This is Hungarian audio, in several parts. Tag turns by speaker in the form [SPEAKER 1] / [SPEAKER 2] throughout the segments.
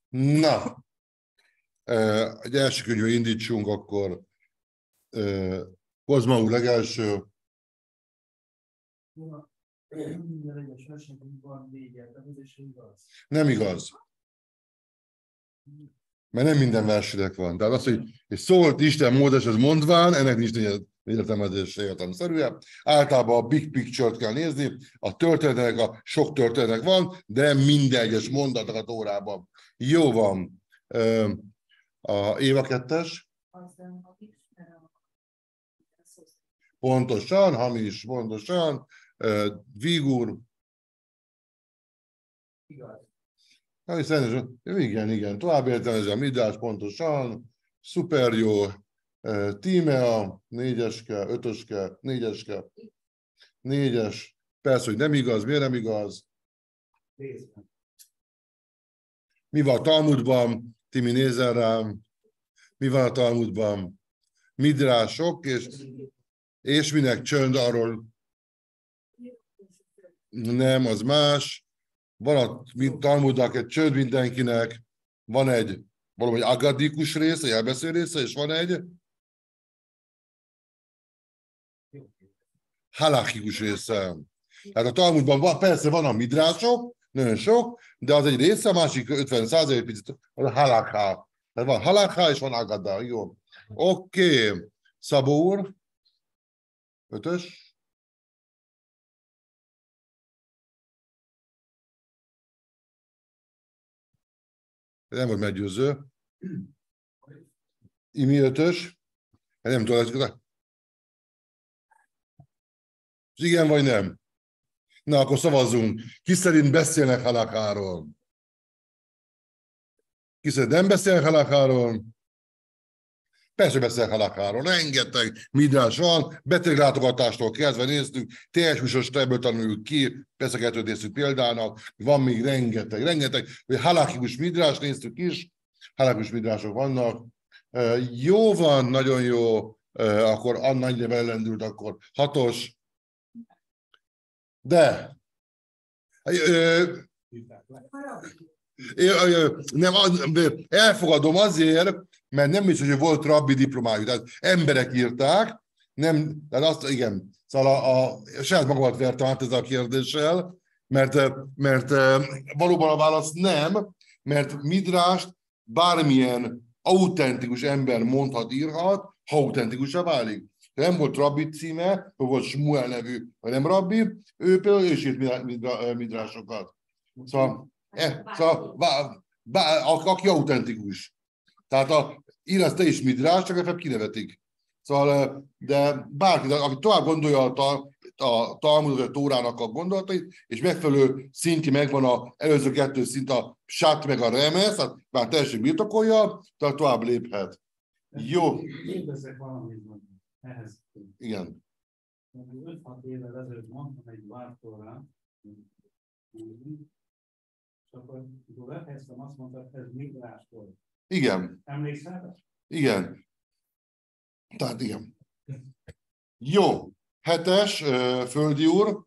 [SPEAKER 1] Na, egy első könyvből indítsunk, akkor Kozma úr legelső. Nem igaz. Mert nem minden versilek van. Tehát az, hogy szólt Isten Mózeshez mondván, ennek nincs értelmezése értelemszerűen. Általában a big picture-t kell nézni, a történetek, a sok történetek van, de minden egyes mondatok a Tórában. Jó van. A Éva 2-es. Pontosan, hamis, pontosan. Vígur.
[SPEAKER 2] Igaz.
[SPEAKER 1] Igen. Tovább értelmezem, Midás, pontosan. Szuper jó. Tímea, 4-eske, 5-öske, 4-eske. 4-es. Persze, hogy nem igaz. Miért nem igaz? Mi van a Talmudban? Timi, nézel rám. Mi van a Talmudban? Midrások, és minek csönd arról? Nem, az más. Van a Talmudnak egy csönd mindenkinek, van egy valahogy agadikus része, egy elbeszélő része, és van egy halachikus része. Tehát a Talmudban persze van a midrások, nagyon sok, de az egy része, a másik 50% picit, az a halakha. Tehát van halakha, és van agada. Jó. Oké. Szabó úr. 5-ös. Nem volt meggyőző. Imi 5-ös. Nem tudom, igen vagy nem? Na, akkor szavazzunk. Ki szerint beszélnek halakáról? Ki szerint nem beszélnek halakáról? Persze beszélnek halakáról. Rengeteg midrás van. Beteglátogatástól kezdve néztük. Teljes húsos ebből tanuljuk ki. Persze kettőt néztük példának. Van még rengeteg. Halakikus midrás néztük is. Halakikus midrások vannak. Jó van, nagyon jó. Akkor Anna ide ellendült, akkor 6-os. De nem, elfogadom azért, mert nem is, hogy volt rabbi diplomájuk, tehát emberek írták, nem, tehát azt, igen, szóval saját magamat vertem át ezzel a kérdéssel, mert valóban a válasz nem, mert midrást bármilyen autentikus ember mondhat, írhat, ha autentikusá válik. Nem volt rabbi címe, volt Smuel nevű, nem rabbi, ő például is írt midrásokat. Szóval aki autentikus. Tehát írsz te is midrás, csak effekt kinevetik. Szóval, de bárki, aki tovább gondolja a Talmud vagy a Tórának a gondolatait, és megfelelő szintje megvan az előző 2 szint, a sát meg a remesz, tehát már teljesen birtokolja, tehát tovább léphet. Jó.
[SPEAKER 2] Kérdezzek valamit ehhez.
[SPEAKER 1] Igen.
[SPEAKER 2] 5-6 évvel ezelőtt mondtam egy vártorrán, és akkor lefejeztem, azt mondtad, ez midrás volt.
[SPEAKER 1] Igen.
[SPEAKER 2] Emlékszel?
[SPEAKER 1] Igen. Tehát igen. Jó. 7-es, Földi úr.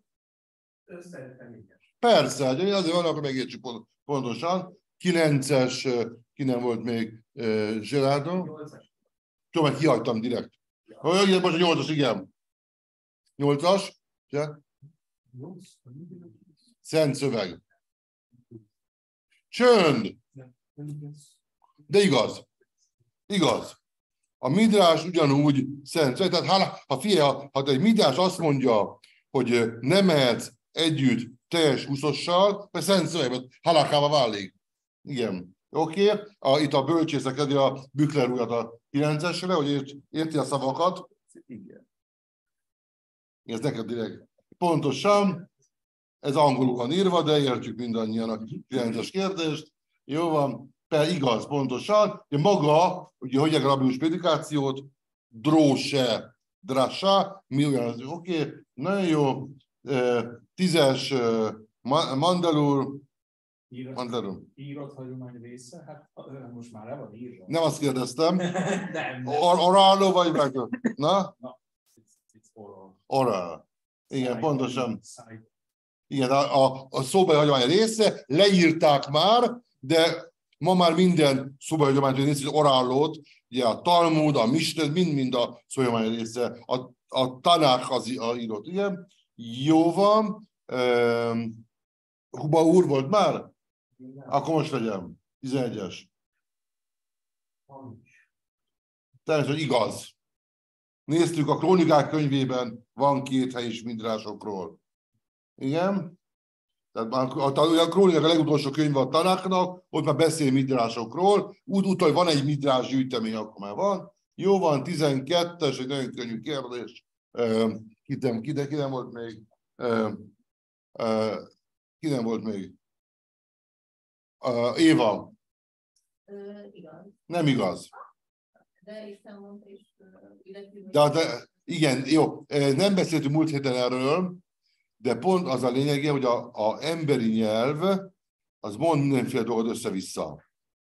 [SPEAKER 1] Persze, azért van, akkor megértsük pontosan. 9-es, ki nem volt még Gerardo? Tudom, hogy kihagytam direkt. Most a 8-as, igen. 8-as. Szent szöveg. Csönd. De igaz. Igaz. A midrás ugyanúgy szent szöveg. Tehát ha egy midrás azt mondja, hogy nem mehetsz együtt teljes húszossal, mert szent szövegben halakába válik. Igen. Oké. Itt a bölcsészek kezdi a Bükler újat a 9-esre, hogy érti a szavakat. Igen. Ez neked direkt. Pontosan. Ez angolul van írva, de értjük mindannyian a 9-es kérdést. Jó van. Igaz, pontosan. De maga, ugye hogy a rabbinus prédikációt, dróse, drasa, mi olyan, oké, nagyon jó. 10-es, Mandelur.
[SPEAKER 2] Írott hagyomány része? Hát most már le van írva.
[SPEAKER 1] Nem azt kérdeztem.
[SPEAKER 2] Nem.
[SPEAKER 1] Oráló vagy meg? Na?
[SPEAKER 2] Oral.
[SPEAKER 1] Oral. Igen, pontosan. Igen, a szóbeli hagyomány része, leírták már, de ma már minden szóbeli része, az orállót, ugye a Talmud, a Mishneh, mind a szóbeli része, a Tanakh az írott, igen. Jó van. Huba úr volt már? Akkor most legyen. 11-es. Természetesen igaz. Néztük, a Krónikák könyvében van 2 hely is midrásokról. Igen? Tehát a Krónikák a legutolsó könyv a Tanáknak, ott már beszél midrásokról. Úgy, van egy midrás gyűjtemény, akkor már van. Jó van, 12-es, egy nagyon könnyű kérdés. Ki nem volt még? Ki nem volt még? Éva.
[SPEAKER 3] Igaz.
[SPEAKER 1] Nem igaz.
[SPEAKER 3] De Isten mondta is,
[SPEAKER 1] de igen, jó. Nem beszéltünk múlt héten erről, de pont az a lényege, hogy a emberi nyelv az mond mindenféle dolgot össze-vissza.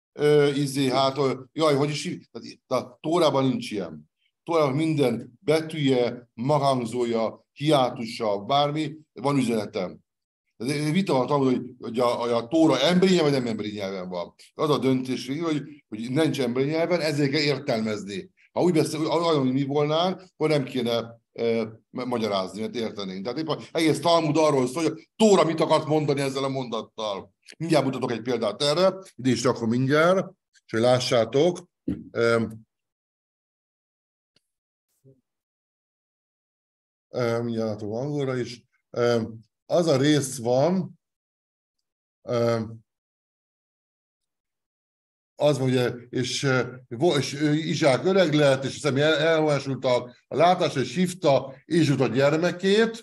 [SPEAKER 1] Hogy is, a Tórában nincs ilyen. Tórában minden betűje, mahangzója, hiátusa, bármi, van üzenetem. Vita van tanulni, hogy a Tóra emberi nyelven, nem emberi nyelven van. Az a döntés, hogy nincs emberi nyelven, ezért kell értelmezni. Ha úgy beszél, olyan, hogy mi volnánk, akkor nem kéne magyarázni, mert értenénk. Tehát éppen egész Talmud arról szól, hogy Tóra mit akart mondani ezzel a mondattal. Mindjárt mutatok egy példát erre, ide is rakom mindjárt, és hogy lássátok. Mindjárt látom angolra is. Az a rész van, az mondja, és Izsák öreg lett, és hiszem elhomásultak a látásra, és hívta Ézsút a gyermekét,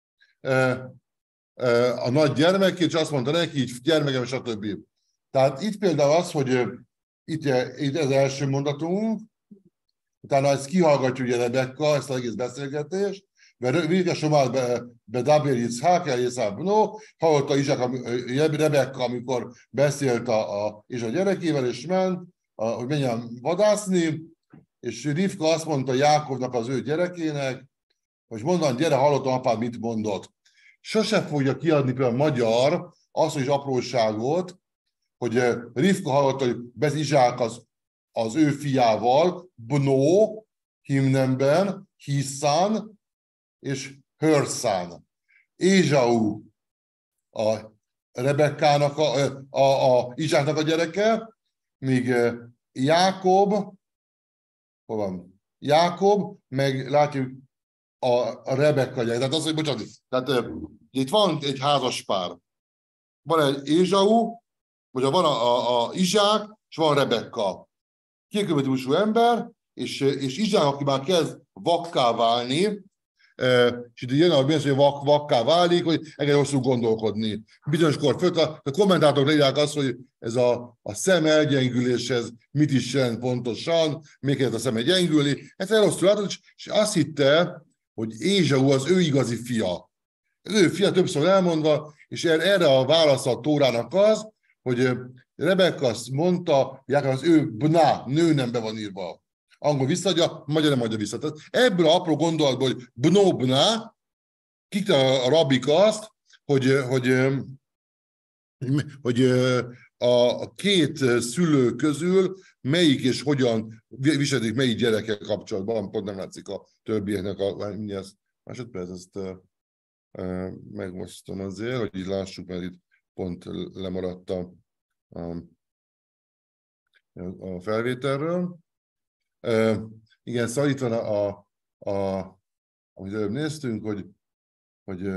[SPEAKER 1] a nagy gyermekét, és azt mondta neki, így gyermekem, stb. Tehát itt például az, hogy itt ez első mondatunk, utána ezt kihallgatjuk ugye Rebekka, ezt az egész beszélgetést, Vérke Somál Bedaber Yitzhak, Elészár Bno, hallotta Izsák, Rebekka, amikor beszélt és a gyerekével, és ment, hogy menjen vadászni, és Rivka azt mondta Jákobnak, az ő gyerekének, hogy mondan, gyere, hallottam apád, mit mondott. Sose fogja kiadni például magyar, azt is apróságot, hogy Rivka hallotta, hogy Izsák az ő fiával, Bno, himnemben, Hiszán, és Hörszán. Ézsau a Rebekkának, a Izsáknak a gyereke, míg Jákob, hol van? Jákob, meg látjuk a Rebekka gyereke. Tehát az, hogy bocsánat, tehát itt van egy házas pár. Van egy Ézsau, vagy van a Izsák, és van Rebekka. Kékkövetősú ember, és Izsák, aki már kezd vakká válni, és itt jön hogy vakká válik, hogy engedj hosszú gondolkodni. Bizonyoskor föl, a kommentátorok leírják azt, hogy ez a szem elgyengüléshez mit is jelent pontosan, még ez a szem gyengülni. Ezt rosszul látod, és azt hitte, hogy Ézsau az ő igazi fia. Az ő fia többször elmondva, és erre a válasz a Tórának az, hogy Rebekka azt mondta, hogy az ő bná, nő nembe van írva. Angol visszaadja, magyar nem adja vissza. Tehát ebből a apró gondolatból, hogy bnobna, kikte a rabik azt, hogy a két szülő közül melyik és hogyan viselkedik melyik gyerekkel kapcsolatban, pont nem látszik a többieknek másodperc, ezt megmosztom azért, hogy így lássuk, mert itt pont lemaradt a felvételről. Igen, szóval itt van amit előbb néztünk, hogy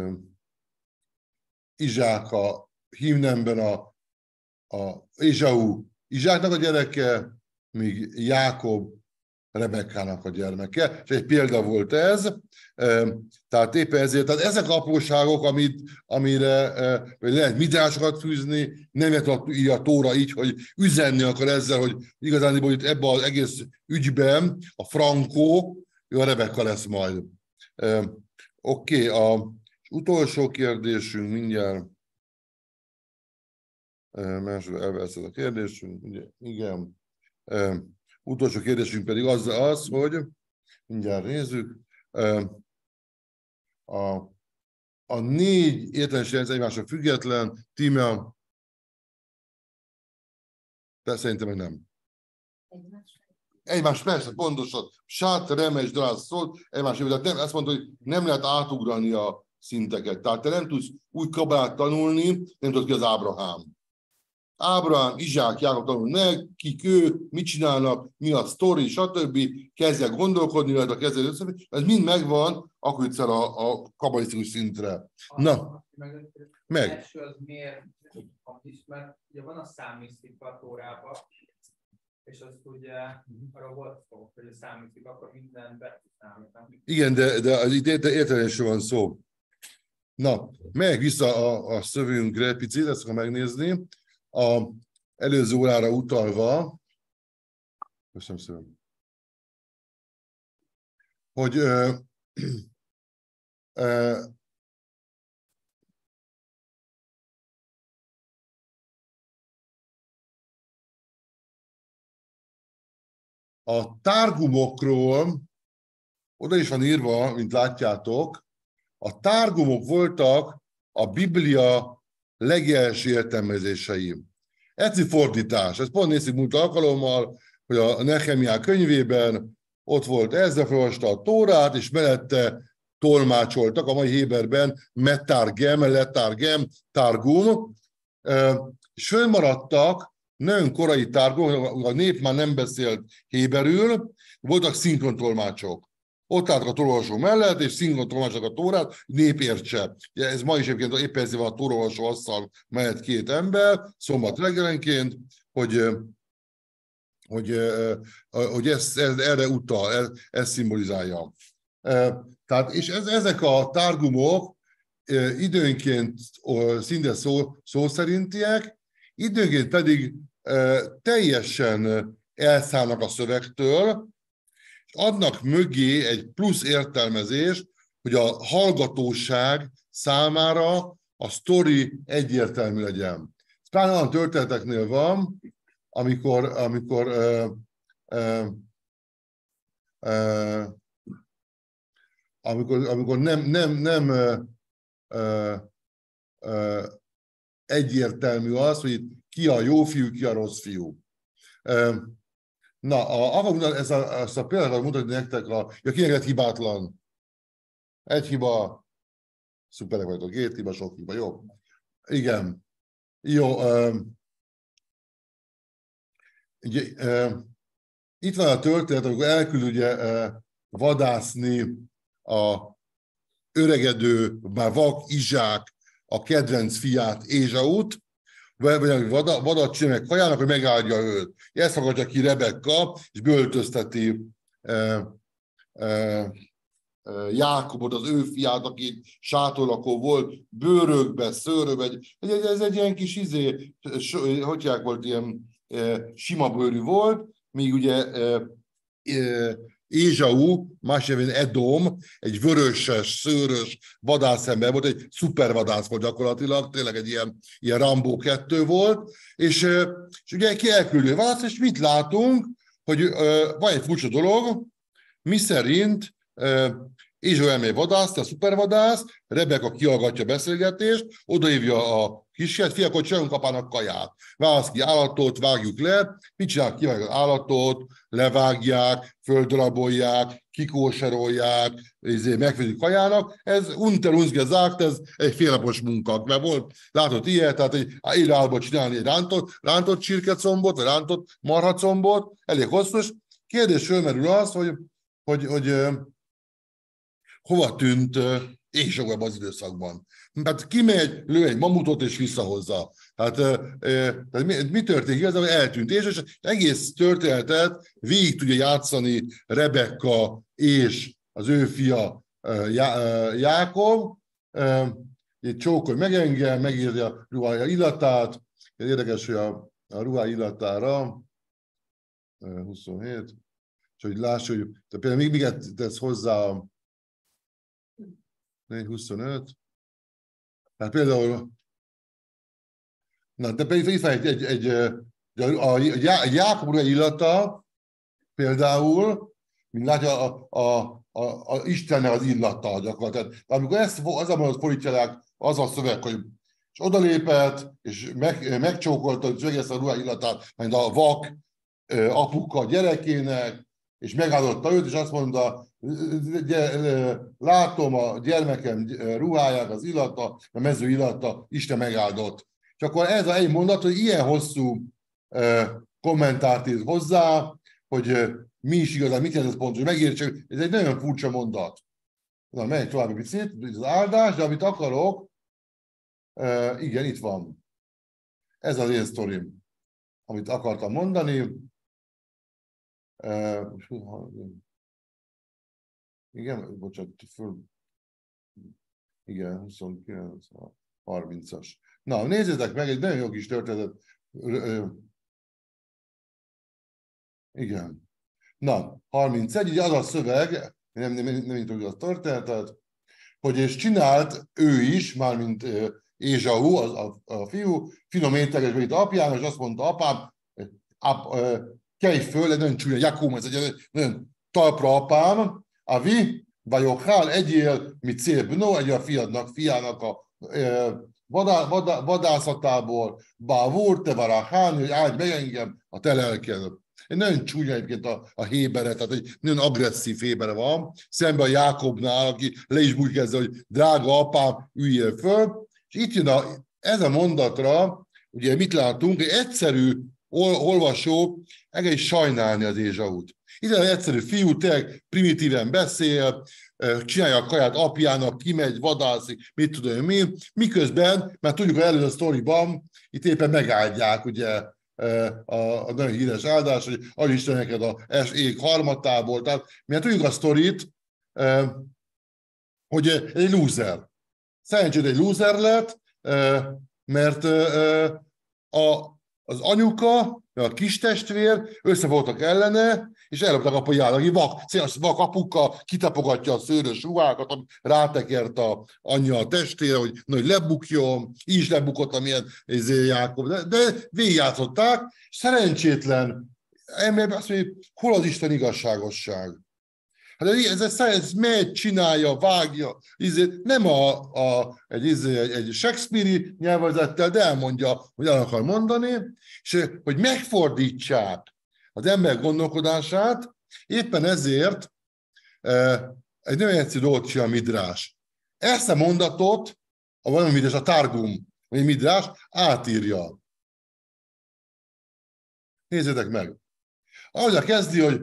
[SPEAKER 1] Izsák a himnemben a Ézsau Izsáknak a gyereke, míg Jákob Rebekkának a gyermeke. És egy példa volt ez. Tehát éppen ezért, tehát ezek apróságok, amire lehet midrásokat fűzni, nem lehet a Tóra így, hogy üzenni akar ezzel, hogy igazán itt ebben az egész ügyben a Frankó, ő a Rebekka lesz majd. Oké, az utolsó kérdésünk mindjárt. Másodra elveszed a kérdésünk, ugye, igen. Utolsó kérdésünk pedig az, hogy mindjárt nézzük. A 4 értelmes rendszer egymásra független, tíme. De szerintem meg nem.
[SPEAKER 3] Egymásra.
[SPEAKER 1] Egymás persze, pontosan. Sát, remes, drász, szólt, egymás, de nem, azt mondta, hogy nem lehet átugrani a szinteket. Tehát te nem tudsz úgy kabalát tanulni, nem tudod ki az Ábrahám. Ábrahám, Izsák, Jákob tanul meg, kik ők, mit csinálnak, mi a sztori, stb. Kezdjek gondolkodni, lehet a kezdet összefelé. Ez mind megvan, akkor jutsz el a kabalisztikus szintre. Na, meg.
[SPEAKER 4] Első az miért is, mert ugye van a számmisztika a Tórában, és azt ugye arra volt szó, hogy a számmisztika, akkor minden beszámítani.
[SPEAKER 1] Igen, de az értelmesről van szó. Na, megyek vissza a szövünkre picit, ezt kell megnézni. A előző órára utalva, köszönöm szépen, hogy a tárgumokról, oda is van írva, mint látjátok, a tárgumok voltak a Biblia legelső értelmezései. Eci fordítás. Ezt pont nézzük múlt alkalommal, hogy a Nehemiá könyvében ott volt Ezra, felolvasta a Tórát, és mellette tolmácsoltak, a mai héberben metárgem, letárgem, tárgum, és fönnmaradtak nagyon korai tárgumok, a nép már nem beszélt héberül, voltak szinkrontolmácsok. Ott álltak a tórolvasó mellett, és szinkrontolmácsok a Tórát, nép értse. Ez ma is egyébként éppen ezért van a tórolvasó asszal mellett két ember, szombat reggelenként, hogy ez erre utal, ez szimbolizálja. Tehát, és ezek a tárgumok időnként szinte szó szerintiek, időnként pedig teljesen elszállnak a szövegtől, és adnak mögé egy plusz értelmezést, hogy a hallgatóság számára a sztori egyértelmű legyen. Ez pláne olyan történeteknél van, amikor nem egyértelmű az, hogy ki a jó fiú, ki a rossz fiú. Na, ezt a példát mutatni nektek, kinek lett hibátlan? Egy hiba, szuperek vagytok, két hiba, sok hiba, jó. Igen. Jó. Itt van a történet, amikor elküld ugye vadászni a öregedő, már vak Izsák, a kedvenc fiát, Ézsaut, vagy vadat csinál meg kajának, hogy megáldja őt. Ezt fogadja ki Rebekka, és beöltözteti Jákobot, az ő fiát, aki sátorlakó volt, bőrökbe, szőröbe. Ez egy ilyen kis hogyják volt, ilyen sima bőrű volt, míg ugye Ézsau, más nevén Edom, egy vöröses, szőrös vadászember volt, egy szupervadász volt gyakorlatilag, tényleg egy ilyen Rambo 2 volt, és ugye ki elküldő vadász, és mit látunk, hogy van egy furcsa dolog, miszerint Ézsau elmegy vadászni, a szupervadász, Rebeka kihallgatja a beszélgetést, odaívja a kisfiát, fiak, hogy csinálunk apának kaját. Válasz ki állatot, vágjuk le, mit csinálják, kivágják az állatot, levágják, földrabolják, kikóserolják, megfőzik kajának. Ez unter uns gesagt, ez egy félnapos munka, mert volt, látott ilyet, tehát egy élőállatban csinálni egy rántott csirkecombot, vagy rántott marhacombot, elég hosszos. Kérdés fölmerül az, hogy hova tűnt Ézsau ebben az időszakban. Hát kimegy, lő egy mamutot és visszahozza. Tehát mi történik? Igazából eltűnt Ézsau, és egész történetet végig tudja játszani Rebekka és az ő fia Jákob. Egy csókolj meg engem, megírja a ruhája illatát. Érdekes, hogy a ruhája illatára 27, és hogy lássuk, hogy például még tesz hozzá a 4-25. Tehát például, na, de itt van egy Jákob illata, például, mint látja, a Istennek az illata gyakorlatilag. Amikor az abban fordítják, az a szöveg, hogy és odalépett, és megcsókolta egész a ruhá illatát, mint a vak apuka gyerekének, és megáldotta őt, és azt mondta, látom a gyermekem ruháját, az illata, a mező illata, Isten megáldott. És akkor ez a egy mondat, hogy ilyen hosszú kommentárt írt hozzá, hogy mi is igazán, mit jelent ez pontosan, megértsük, ez egy nagyon furcsa mondat. Na, megy tovább egy picit, az áldás, de amit akarok, igen, itt van. Ez az én sztorim, amit akartam mondani. Igen, bocsánat, igen, 29, 30-as. Na, nézzétek meg, egy nagyon jó kis történet. Igen. Na, 31, így az a szöveg, nem tudjuk a történetet, hogy és csinált ő is, mármint Ézsau, a fiú, finom étlegesbe itt apjának, és azt mondta, apám, kelj föl, egy nagyon csúnya, Jakóm, ez egy nagyon talpra apám, avi, vajokhál, egyél, mit célbnó, egy a fiának a vadászatából, bávúr, te varahán, hogy áldj meg engem a te lelked. Egy nagyon csúnya egyébként a hébere, tehát egy nagyon agresszív hébere van, szemben a Jákobnál, aki le is bújkezze, hogy drága apám, üljél föl. És itt jön ez a mondatra, ugye mit látunk, egy egyszerű olvasó egész sajnálni az Ézsaut. Itt egy egyszerű fiú, tényleg primitíven beszél, csinálja a kaját apjának, kimegy, vadászik, mit tudom mi, miközben, mert tudjuk, hogy előző a sztoriban, itt éppen megáldják, ugye, a nagyon híres áldás, hogy adj Isten neked az ég harmatából. Tehát mi tudjuk a sztorit, hogy egy lúzer. Szerencsét egy lúzer lett, mert az anyuka, a kis testvér összefogtak ellene, és elloptak apujának, aki vak apuka, kitapogatja a szőrös ruhákat, amit rátekert a anyja a testére, hogy lebukjon, így is lebukott, amilyen Jákob. De végigjátszották, szerencsétlen ember azt mondja, hol az Isten igazságosság? Hát ez megy, csinálja, vágja, nem egy Shakespeare-i nyelvezettel, de elmondja, hogy el akar mondani, és hogy megfordítsák az ember gondolkodását, éppen ezért egy nagyon egyszerű dolgot csinál a Midrás. Ezt a mondatot, a Targum, vagy Midrás átírja. Nézzétek meg. Ahogy kezdi, hogy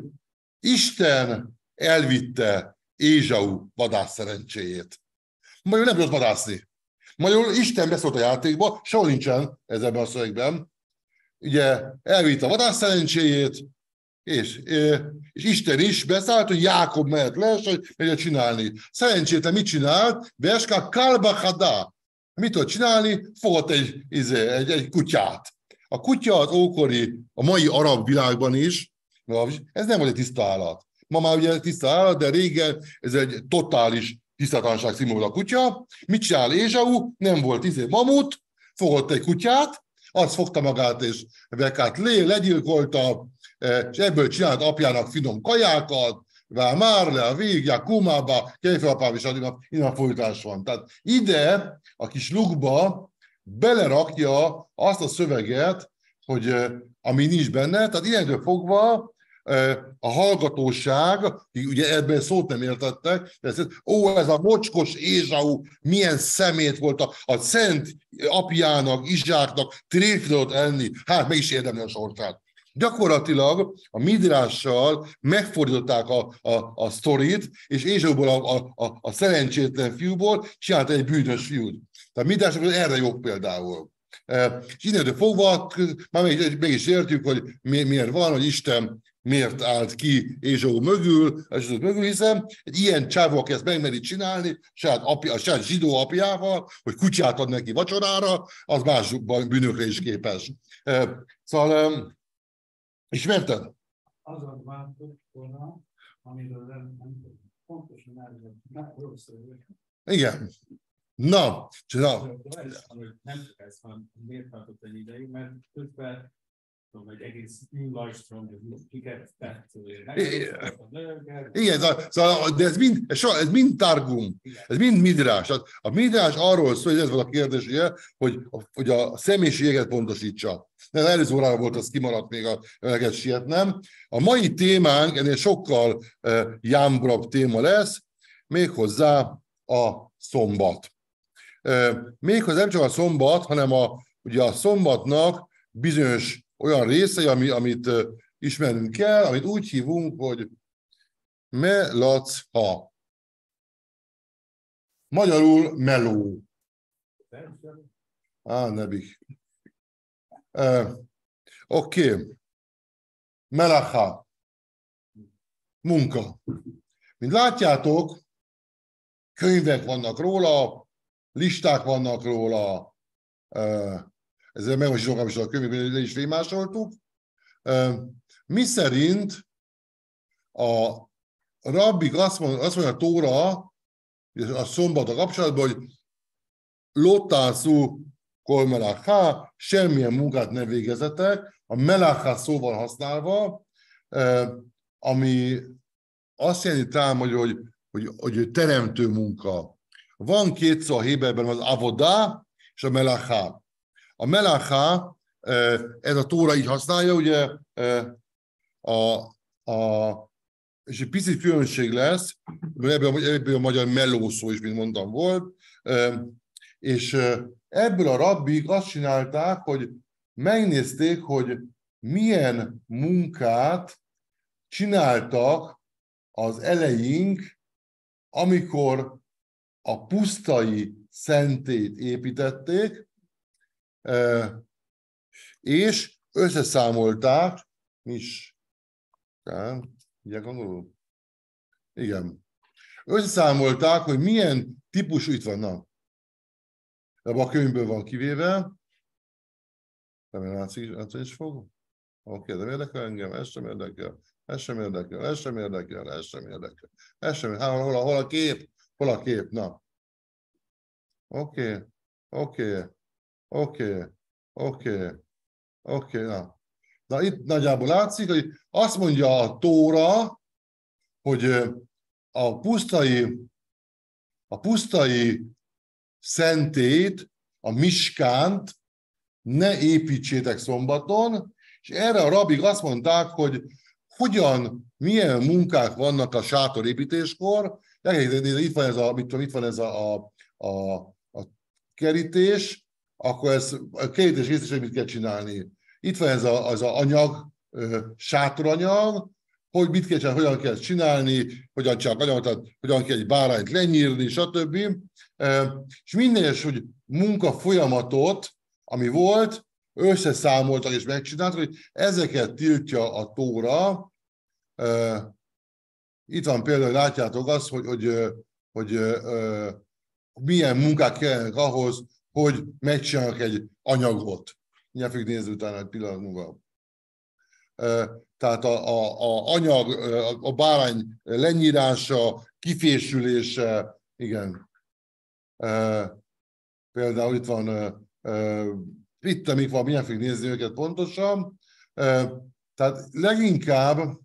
[SPEAKER 1] Isten elvitte Ézsau vadász szerencséjét. Magyarul nem tudott vadászni. Magyarul Isten beszólt a játékba, sehol nincsen ez ebben a szövegben. Ugye elvitte a vadász szerencséjét, és Isten is beszállt, hogy Jákob mehet le, és hogy megye csinálni. Szerencsétlen mit csinált? Veska kalbachada. Mit tud csinálni? Fogott egy kutyát. A kutya az ókori, a mai arab világban is, ez nem volt egy tiszta állat. Ma már ugye tiszta állat, de régen ez egy totális tisztalanság szimbólum a kutya. Mit csinál Ézsau? Nem volt mamut, fogott egy kutyát, azt fogta magát és vekát legyilkolta, és ebből csinált apjának finom kajákat, már le a végig, kumába, kejfőapám is innen folytás van. Tehát ide a kis lukba belerakja azt a szöveget, hogy ami nincs benne, tehát innentől fogva a hallgatóság, ugye ebben szót nem értettek, de ez a mocskos Ézsau milyen szemét volt a szent apjának, Izsáknak, tréflőt enni, hát meg is érdemli a sorsát. Gyakorlatilag a Midrással megfordították a sztorit, és Ézsauból a szerencsétlen fiúból csinált egy bűnös fiút. Tehát Midrás erre jó például. És innentől fogva, már meg is értjük, hogy miért van, hogy Isten miért állt ki Ézsau mögül, hiszen egy ilyen csávó, aki ezt megmeri csinálni, a saját zsidó apjával, hogy kutyát ad neki vacsorára, az más bűnökre is képes. Szóval, ismerted?
[SPEAKER 2] Azon váltott volna, amiről nem pontosan elmondom.
[SPEAKER 1] Igen. Na,
[SPEAKER 2] nem csak ez, hanem miért tartott egy ideig, mert közben egy egész űrlajstrom, kiket tett.
[SPEAKER 1] Igen, de ez mind targum, ez mind midrás. A midrás arról szól, hogy ez van a kérdés, ugye, hogy a személyiséget pontosítsa. De előző órára volt, az kimaradt még a sietnem. A mai témánk ennél sokkal jámbrabb téma lesz, méghozzá a szombat. Méghozzá nem csak a szombat, hanem ugye a szombatnak bizonyos olyan részei, amit ismerünk kell, amit úgy hívunk, hogy melaccha. Magyarul meló. Nebik. Oké. Melacha. Munka. Mint látjátok, könyvek vannak róla, listák vannak róla, ezzel megmondjuk, hogy a könyvben is rémásoltuk. Mi szerint a rabbik azt mondja a Tóra, a szombatra kapcsolatban, hogy lotászú kol melachá, semmilyen munkát ne végezetek, a melachá szóval használva, ami azt jelenti talán, hogy teremtő munka. Van két szó a héberben, az avoda és a melachá. A melachá, ez a Tóra így használja, ugye, és egy picit különbség lesz, ebből a magyar meló szó is, mint mondtam, volt, és ebből a rabbik azt csinálták, hogy megnézték, hogy milyen munkát csináltak az eleink, amikor a pusztai szentét építették, és összeszámolták, összeszámolták, hogy milyen típusú, itt vannak. Ebben a könyvből van kivéve. Nem látszik, is fog. Oké, nem érdekel engem, ez sem érdekel, ez sem érdekel, ez sem érdekel, ez sem érdekel. Ez sem érdekel. Hol a kép? Hol a kép? Na. Oké, na. Na, itt nagyjából látszik, hogy azt mondja a Tóra, hogy a pusztai szentét, a miskánt ne építsétek szombaton, és erre a rabbik azt mondták, hogy milyen munkák vannak a sátorépítéskor. Itt van ez a kerítés, akkor a kerítés részesen mit kell csinálni? Itt van ez az anyag, sátoranyag, hogy mit kell csinálni, hogyan kell csinálni, hogyan kell egy bárányt lenyírni, stb. És minden egyes, hogy munka folyamatot, ami volt, összeszámoltak és megcsináltak, hogy ezeket tiltja a Tóra. Itt van például, látjátok azt, hogy milyen munkák kellenek ahhoz, hogy megcsinálnak egy anyagot. Mindjárt fogjuk nézni utána egy pillanat múlva. Tehát a anyag, a bárány lenyírása, kifésülése, igen. Például itt van, amik van, mindjárt fogjuk nézni őket pontosan. Tehát leginkább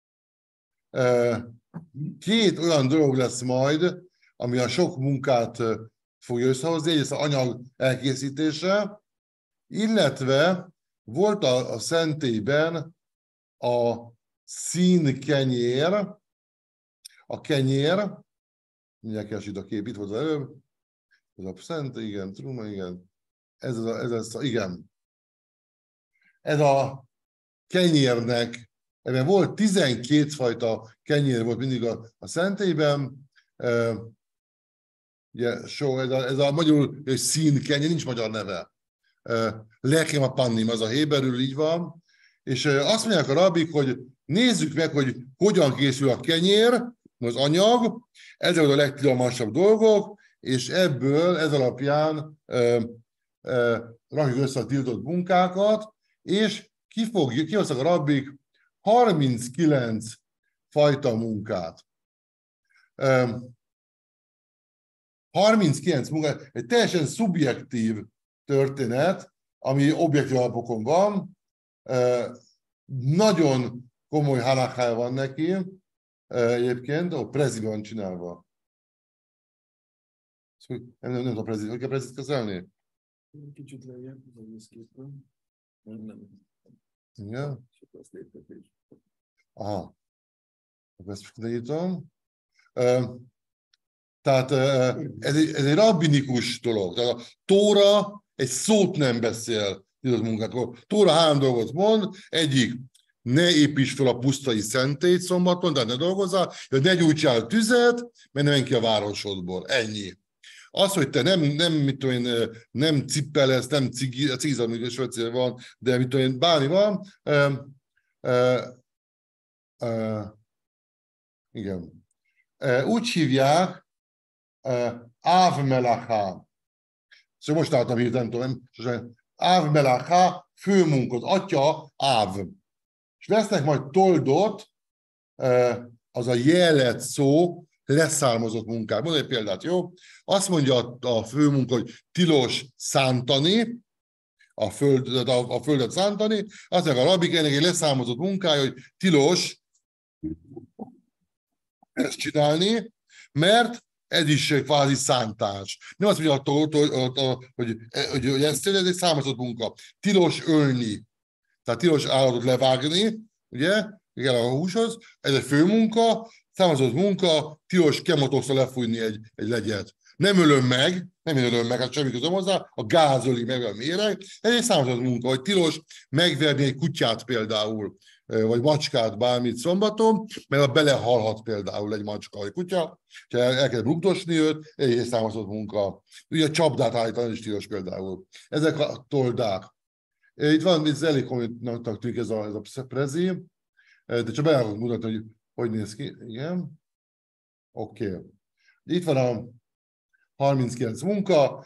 [SPEAKER 1] két olyan dolog lesz majd, ami a sok munkát fogja összehozni, egyrészt az anyag elkészítése, illetve volt a szentélyben a színkenyér, a kenyér, mindjárt keresít a kép, itt volt az előbb, ez a szentély, igen, truma, igen, igen. Ez a kenyérnek, ebben volt 12 fajta kenyér volt mindig a szentélyben, ugye, ez a magyarul színkenyér, nincs magyar neve. Lechem a pannim, az a héberül így van. És azt mondják a rabbik, hogy nézzük meg, hogy hogyan készül a kenyér, az anyag, ezek a legtilalmasabb dolgok, és ebből, ez alapján rakjuk össze a tiltott munkákat, és kihoztak a rabbik 39 fajta munkát. 39 munkát, egy teljesen szubjektív történet, ami objektív alapokon van. nagyon komoly halakája van neki, egyébként, a preziben van csinálva. Nem tudom, hogy kell prezit kezelni?
[SPEAKER 2] Kicsit lejjebb az egész képen. Nem.
[SPEAKER 1] Igen. Aha. Ezt kinyitom. Tehát ez egy rabbinikus dolog. Tehát a Tóra egy szót nem beszél nyitott munkákról. Tóra 3 dolgot mond, egyik, ne építs fel a pusztai szentélyt szombaton, tehát ne dolgozzál, ne gyújtsál tüzet, mert ne menj ki a városodból. Ennyi. Az, hogy te nem cippelesz, nem cigizal, még a Svájcban van, de mit tudom én, bármi van, igen. Úgy hívják, Áv Melachá. Szóval most láttam hirtelen, nem tudom, Áv Melachá, főmunkod, atya Áv. És vesznek majd toldot, az a jelet szó, leszármazott munkák. Mondj egy példát, jó? Azt mondja a főmunka, hogy tilos szántani, a földet szántani, azt mondja a rabik, ennek egy leszármazott munkája, hogy tilos ezt csinálni, mert ez is kvázi szántás. Nem azt mondja, hogy ez egy származott munka. Tilos ölni, tehát tilos állatot levágni, ugye? Igen, a húshoz. Ez egy főmunka, származott munka, tilos kemotoxra lefújni egy legyet. Nem ölöm meg, hát semmi közöm hozzá, a gáz öli meg a méreg. Ez egy származott munka, hogy tilos megverni egy kutyát például, vagy macskát, bármit szombaton, mert a belehalhat például egy macska vagy kutya, ha elkezd rugdosni őt, egy származott munka. Ugye a csapdát állítani is tilos például. Ezek a toldák. Itt van, ez elég komolynak tűnik ez a prezi, de csak be akarok mutatni, hogy néz ki. Igen. Oké. Itt van a 39 munka.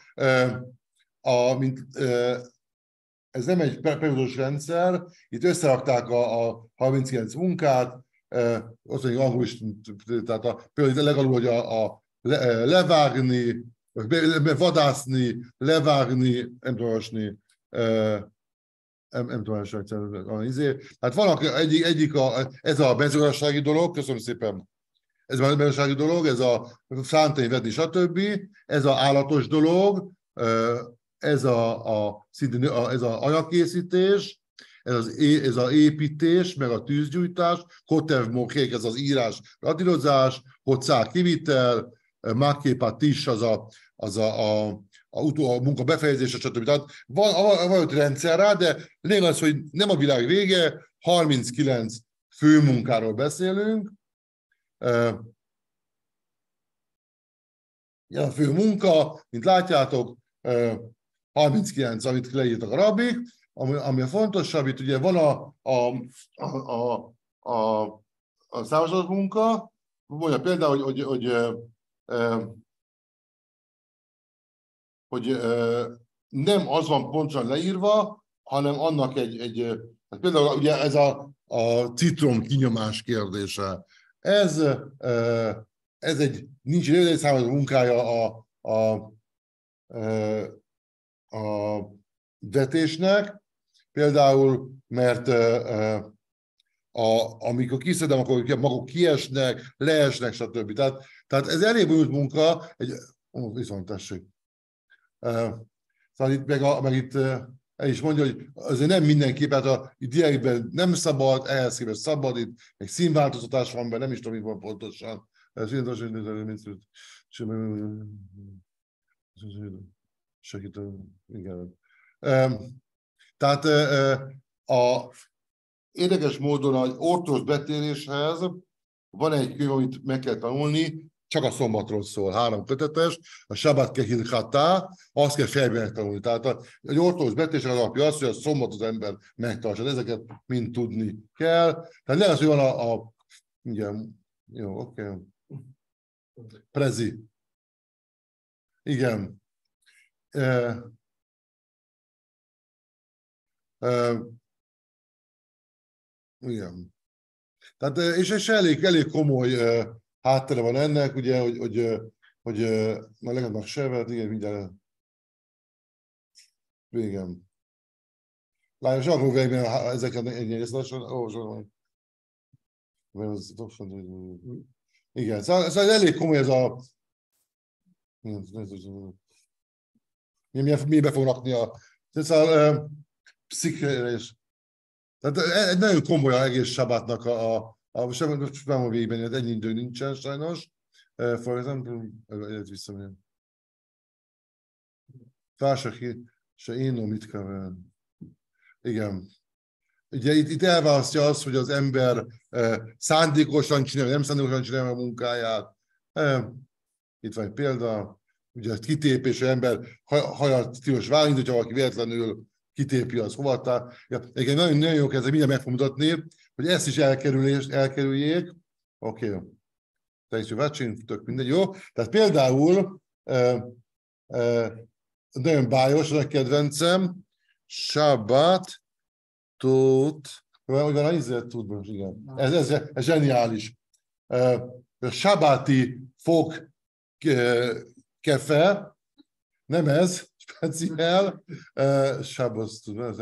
[SPEAKER 1] Ez nem egy periódus rendszer, itt összerakták a 39 munkát, azt mondjuk angol is, tehát például legalul, hogy levágni, vadászni, levágni, nem tudom, nem tudom, hát van ez a mezőgazdasági dolog, köszönöm szépen, ez a mezőgazdasági dolog, ez a szántani, vedni, stb. Ez az állatos dolog, ez az anyagkészítés, ez az építés, meg a tűzgyújtás, kotev mokék, ez az írás, radírozás, hocák kivitel, máképa tis, az a munka befejezése, stb. Tehát van 5 rendszer rá, de lényeg az, hogy nem a világ vége, 39 főmunkáról beszélünk. A fő munka, mint látjátok, 39, amit leírtak a rabbik, ami a fontosabb, itt ugye van a számosodott munka, mondja például, hogy nem az van pontosan leírva, hanem annak hát például ugye ez a citrom kinyomás kérdése. Ez nincs idő, számos munkája a vetésnek, például, mert amikor kiszedem, akkor maguk kiesnek, leesnek, stb. Tehát ez elég bonyolult munka, viszont tessék. Szóval itt meg itt el is mondja, hogy azért nem mindenképpen, hát itt direktben nem szabad, ehhez képest szabad, itt meg színváltoztatás van benne, nem is tudom, mit van pontosan. Segítem, igen. Tehát érdekes módon az ortodox betéréshez van egy könyv, amit meg kell tanulni, csak a szombatról szól, 3 kötetes, a Shabbat Kehilchata, azt kell fejben megtanulni. Tehát egy ortodox betérés alapja az, hogy a szombat az ember megtartsa, ezeket mind tudni kell. Tehát nem az, hogy van igen, jó, oké. Prezi. Igen. Igen. Tehát, és elég komoly háttere van ennek, ugye, hogy na legalább sevet, igen, mindjárt. Igen. Lányos, akkor végben ezeket egyrészt lassan. Igen, szóval elég komoly ez a... Mibe fog rakni a... Szóval pszichére is. Tehát nagyon komoly az egész sabátnak most nem a végben, ennyi idő nincsen sajnos. For example, ezt visszamegyem. Társak, se én mit kell. Igen. Ugye itt elválasztja azt, hogy az ember szándékosan csinálja, nem szándékosan csinálja a munkáját. Itt van egy példa, ugye kitépés, hogy ember hajat tilos vágni, hogyha valaki véletlenül kitépi az hovatá. Igen, nagyon jó kezdve, mindjárt meg fogom mutatni, hogy ezt is elkerüljék. Oké. Thanks for watching, tök mindegy, jó. Tehát például nagyon bájos, a kedvencem, Shabbat, Tót, hogy van az tudban, igen. Ez zseniális. A Shabbati fog kefe, nem ez, speciál, Shabbat,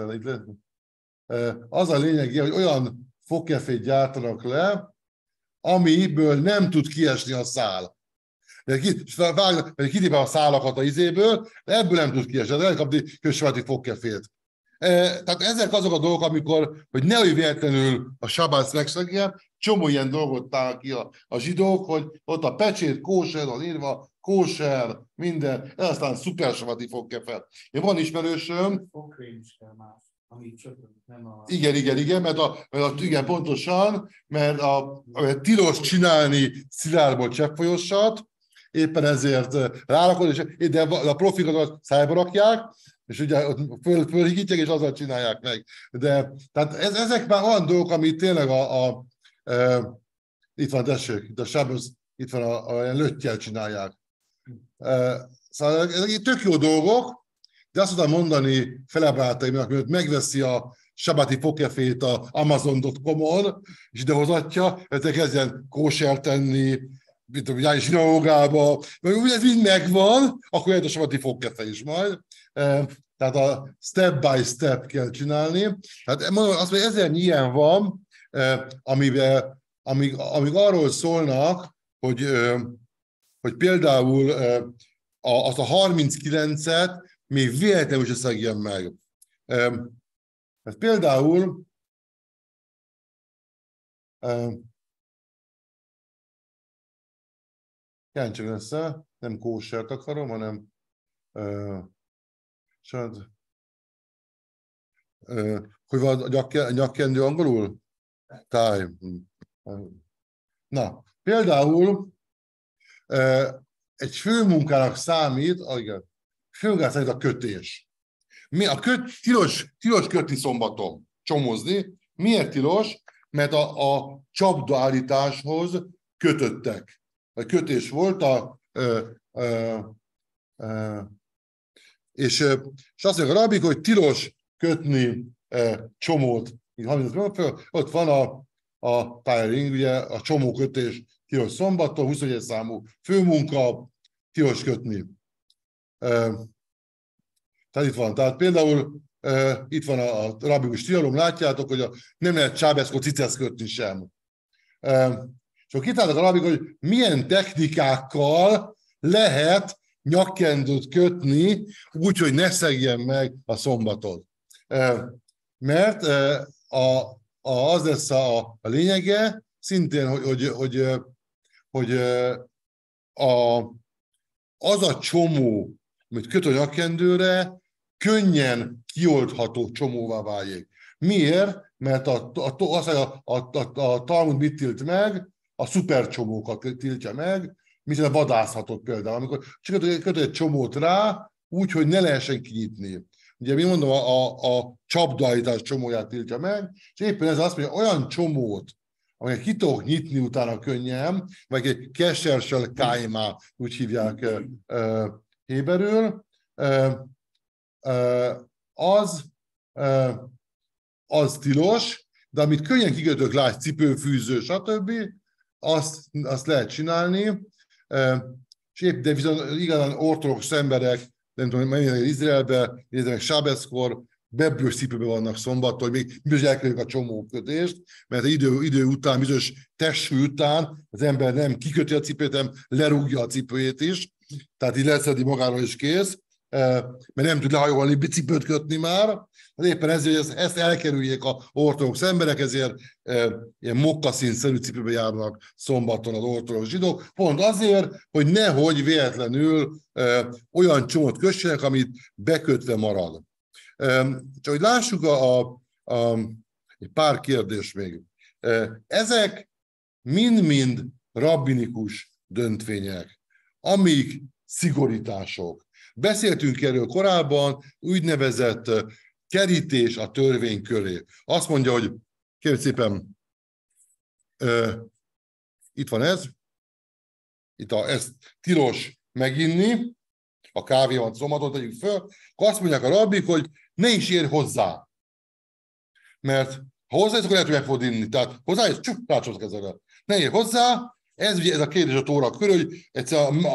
[SPEAKER 1] az a lényeg, hogy olyan fogkefét gyártanak le, amiből nem tud kiesni a szál. Kitépel a szálakat a izéből, de ebből nem tud kiesni, de elkapni közsváti fogkefét. Tehát ezek azok a dolgok, amikor, hogy nehogy véletlenül a sabász megszegjen, csomó ilyen dolgot tál ki a zsidók, hogy ott a pecsét, kóser, van írva, kóser, minden, ez aztán szuper sabáti fogkefe. Én van ismerősöm.
[SPEAKER 2] Fogkrém is kell más, ami csöpög, nem a...
[SPEAKER 1] Igen, mert igen, pontosan, mert tilos csinálni szilárdból cseppfolyósat, éppen ezért rárakod, de a profikat szájba rakják, és ugye fölhigítják, és azzal csinálják meg. De tehát ezek már olyan dolgok, ami tényleg itt van, tessék, itt a sábos, itt van a löttyel csinálják. Szóval ezek tök jó dolgok, de azt tudom mondani felebarátaimnak, hogy megveszi a sabáti fogkefét a Amazon.com-on, és idehozatja, ezek kezdjen kóser tenni, mint a járni zsinagógába, mert ugye ez mind megvan, akkor lehet a sabáti fogkefe is majd. Tehát a step by step kell csinálni. Tehát mondom, azt mondja, 1000 ilyen van, amíg arról szólnak, hogy például azt a 39-et még véletlenül se szegjen meg. Tehát például jelentsen össze, nem kósert akarom, hanem hogy van a nyakkendő angolul? Tie. Na, például egy főmunkának számít, a kötés. Tilos kötni szombaton, csomozni. Miért tilos? Mert a csapdaállításhoz kötöttek. A kötés volt és azt mondja a rabik, hogy tilos kötni csomót. Ott van a tiring, ugye a csomókötés tilos szombaton, 21 számú főmunka, tilos kötni. Tehát itt van. Tehát például itt van a rabikus tilalom, látjátok, hogy nem lehet csábeszkó cicesz kötni sem. És akkor kitáltak a rabik, hogy milyen technikákkal lehet nyakkendőt kötni, úgyhogy ne szegjen meg a szombatot. Mert az lesz a lényege, szintén, hogy az a csomó, amit köt a nyakkendőre, könnyen kioldható csomóvá váljék. Miért? Mert a Talmud mit tilt meg? A szupercsomókat tiltja meg, mint a vadászhatot például, amikor csak kötött egy csomót rá, úgy, hogy ne lehessen kinyitni. Ugye mi mondom, a csapdaállítás csomóját tiltja meg, és éppen ez azt mondja, olyan csomót, amelyet ki tudok nyitni utána könnyen, vagy egy kesersel kájmá, úgy hívják héberül, az tilos, de amit könnyen kikötök, lásd, cipőfűző, stb., azt lehet csinálni, de viszont igazán ortodox emberek, nem tudom, menjenek Izraelbe, nézzenek sábeszkor, bebbős cipőben vannak szombattól, hogy még bizony elkerüljük a csomókötést, mert idő után, bizonyos testsúly után az ember nem kiköti a cipőt, hanem lerúgja a cipőjét is, tehát így leszedi magáról is kész, mert nem tud lehajolni, bicipőt kötni már. Éppen ezért, hogy ezt elkerüljék az ortodox emberek, ezért ilyen mokkaszínszerű cipőbe járnak szombaton az ortodox zsidók, pont azért, hogy nehogy véletlenül olyan csomót kössenek, amit bekötve marad. Csak hogy lássuk egy pár kérdést még. Ezek mind-mind rabbinikus döntvények, amik szigorítások. Beszéltünk erről korábban, úgynevezett kerítés a törvény köré. Azt mondja, hogy kérlek szépen, itt van ez, ezt tilos meginni, a kávé van szombaton, tegyük föl, akkor azt mondják a rabbik, hogy ne is érj hozzá. Mert ha hozzáérsz, akkor lehet, hogy meg fogod inni. Tehát hozzáérsz, csak rácsodsz kezedre. Ne érj hozzá, ez a kérdés a Tóra körül, hogy egyszerűen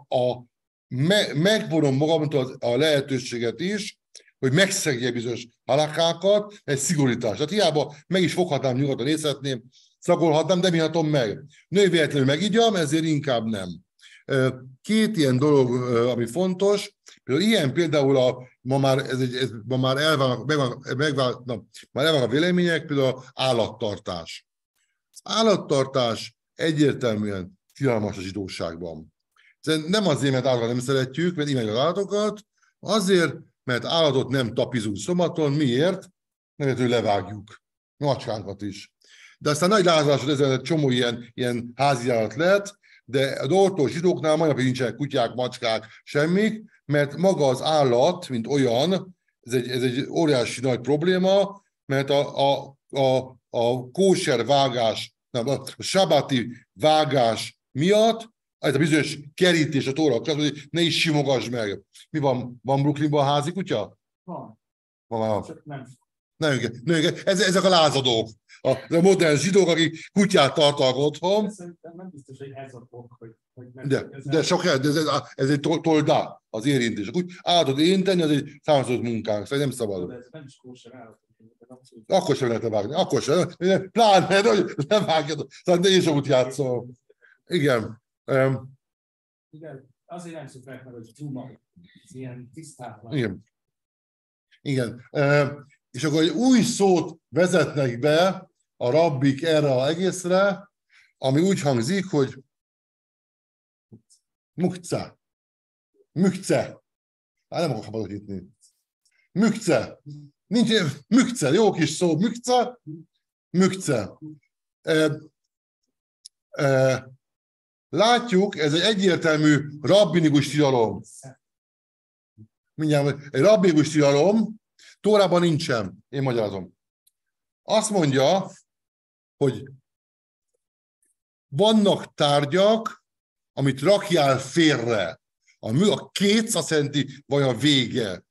[SPEAKER 1] megvonom magamtól a lehetőséget is, hogy megszegje bizonyos halakákat, egy szigorítás. Tehát hiába meg is foghatnám, nyugodtan észhetném, szagolhatnám, de mihatom meg. Női véletlenül megigyam, ezért inkább nem. Két ilyen dolog, ami fontos, például ma már elvannak a vélemények, például állattartás. Az állattartás egyértelműen tilalmas a zsidóságban. Nem azért, mert állatokat nem szeretjük, mert imádjuk az állatokat, azért, mert állatot nem tapizunk szombaton. Miért? Mert hogy levágjuk. Macskánkat is. De aztán nagy lázadás, hogy ezen egy csomó ilyen házi állat lehet, de az ortodox zsidóknál mai napig nincsenek kutyák, macskák, semmik, mert maga az állat, mint olyan, ez egy óriási nagy probléma, mert a kóser vágás, a sabáti vágás miatt, ez a bizonyos kerítés a Tóra, hogy ne is simogass meg. Mi van? Van Brooklynban házi kutya? Van.
[SPEAKER 2] Csak nem.
[SPEAKER 1] Ezek a lázadók. A modern zsidók, akik kutyát tartanak otthon.
[SPEAKER 2] Szerintem nem biztos, hogy ez a fog, hogy
[SPEAKER 1] de sok ez egy toldá, az érintés. Állatot érinteni, az egy számoszott munkánk, szóval nem szabad.
[SPEAKER 2] De ez nem is kóser állat.
[SPEAKER 1] Akkor sem lehet levágni, akkor sem. Pláne, hogy levágjad. Szóval ne is úgy játszol. Igen.
[SPEAKER 2] Igen, azért nem szokták meg, hogy csuma, ilyen tisztátlan.
[SPEAKER 1] Igen. És akkor egy új szót vezetnek be a rabbik erre az egészre, ami úgy hangzik, hogy mukce. Mükce. Nem akarok szabadot hitni. Mükce. Nincs mükce, jó kis szó. Mükce. Mükce. Látjuk, ez egy egyértelmű rabbinikus tilalom. Mindjárt, egy rabbinikus tilalom, Tórában nincsen, én magyarázom. Azt mondja, hogy vannak tárgyak, amit rakjál félre. A kéz azt jelenti, vagy a vége.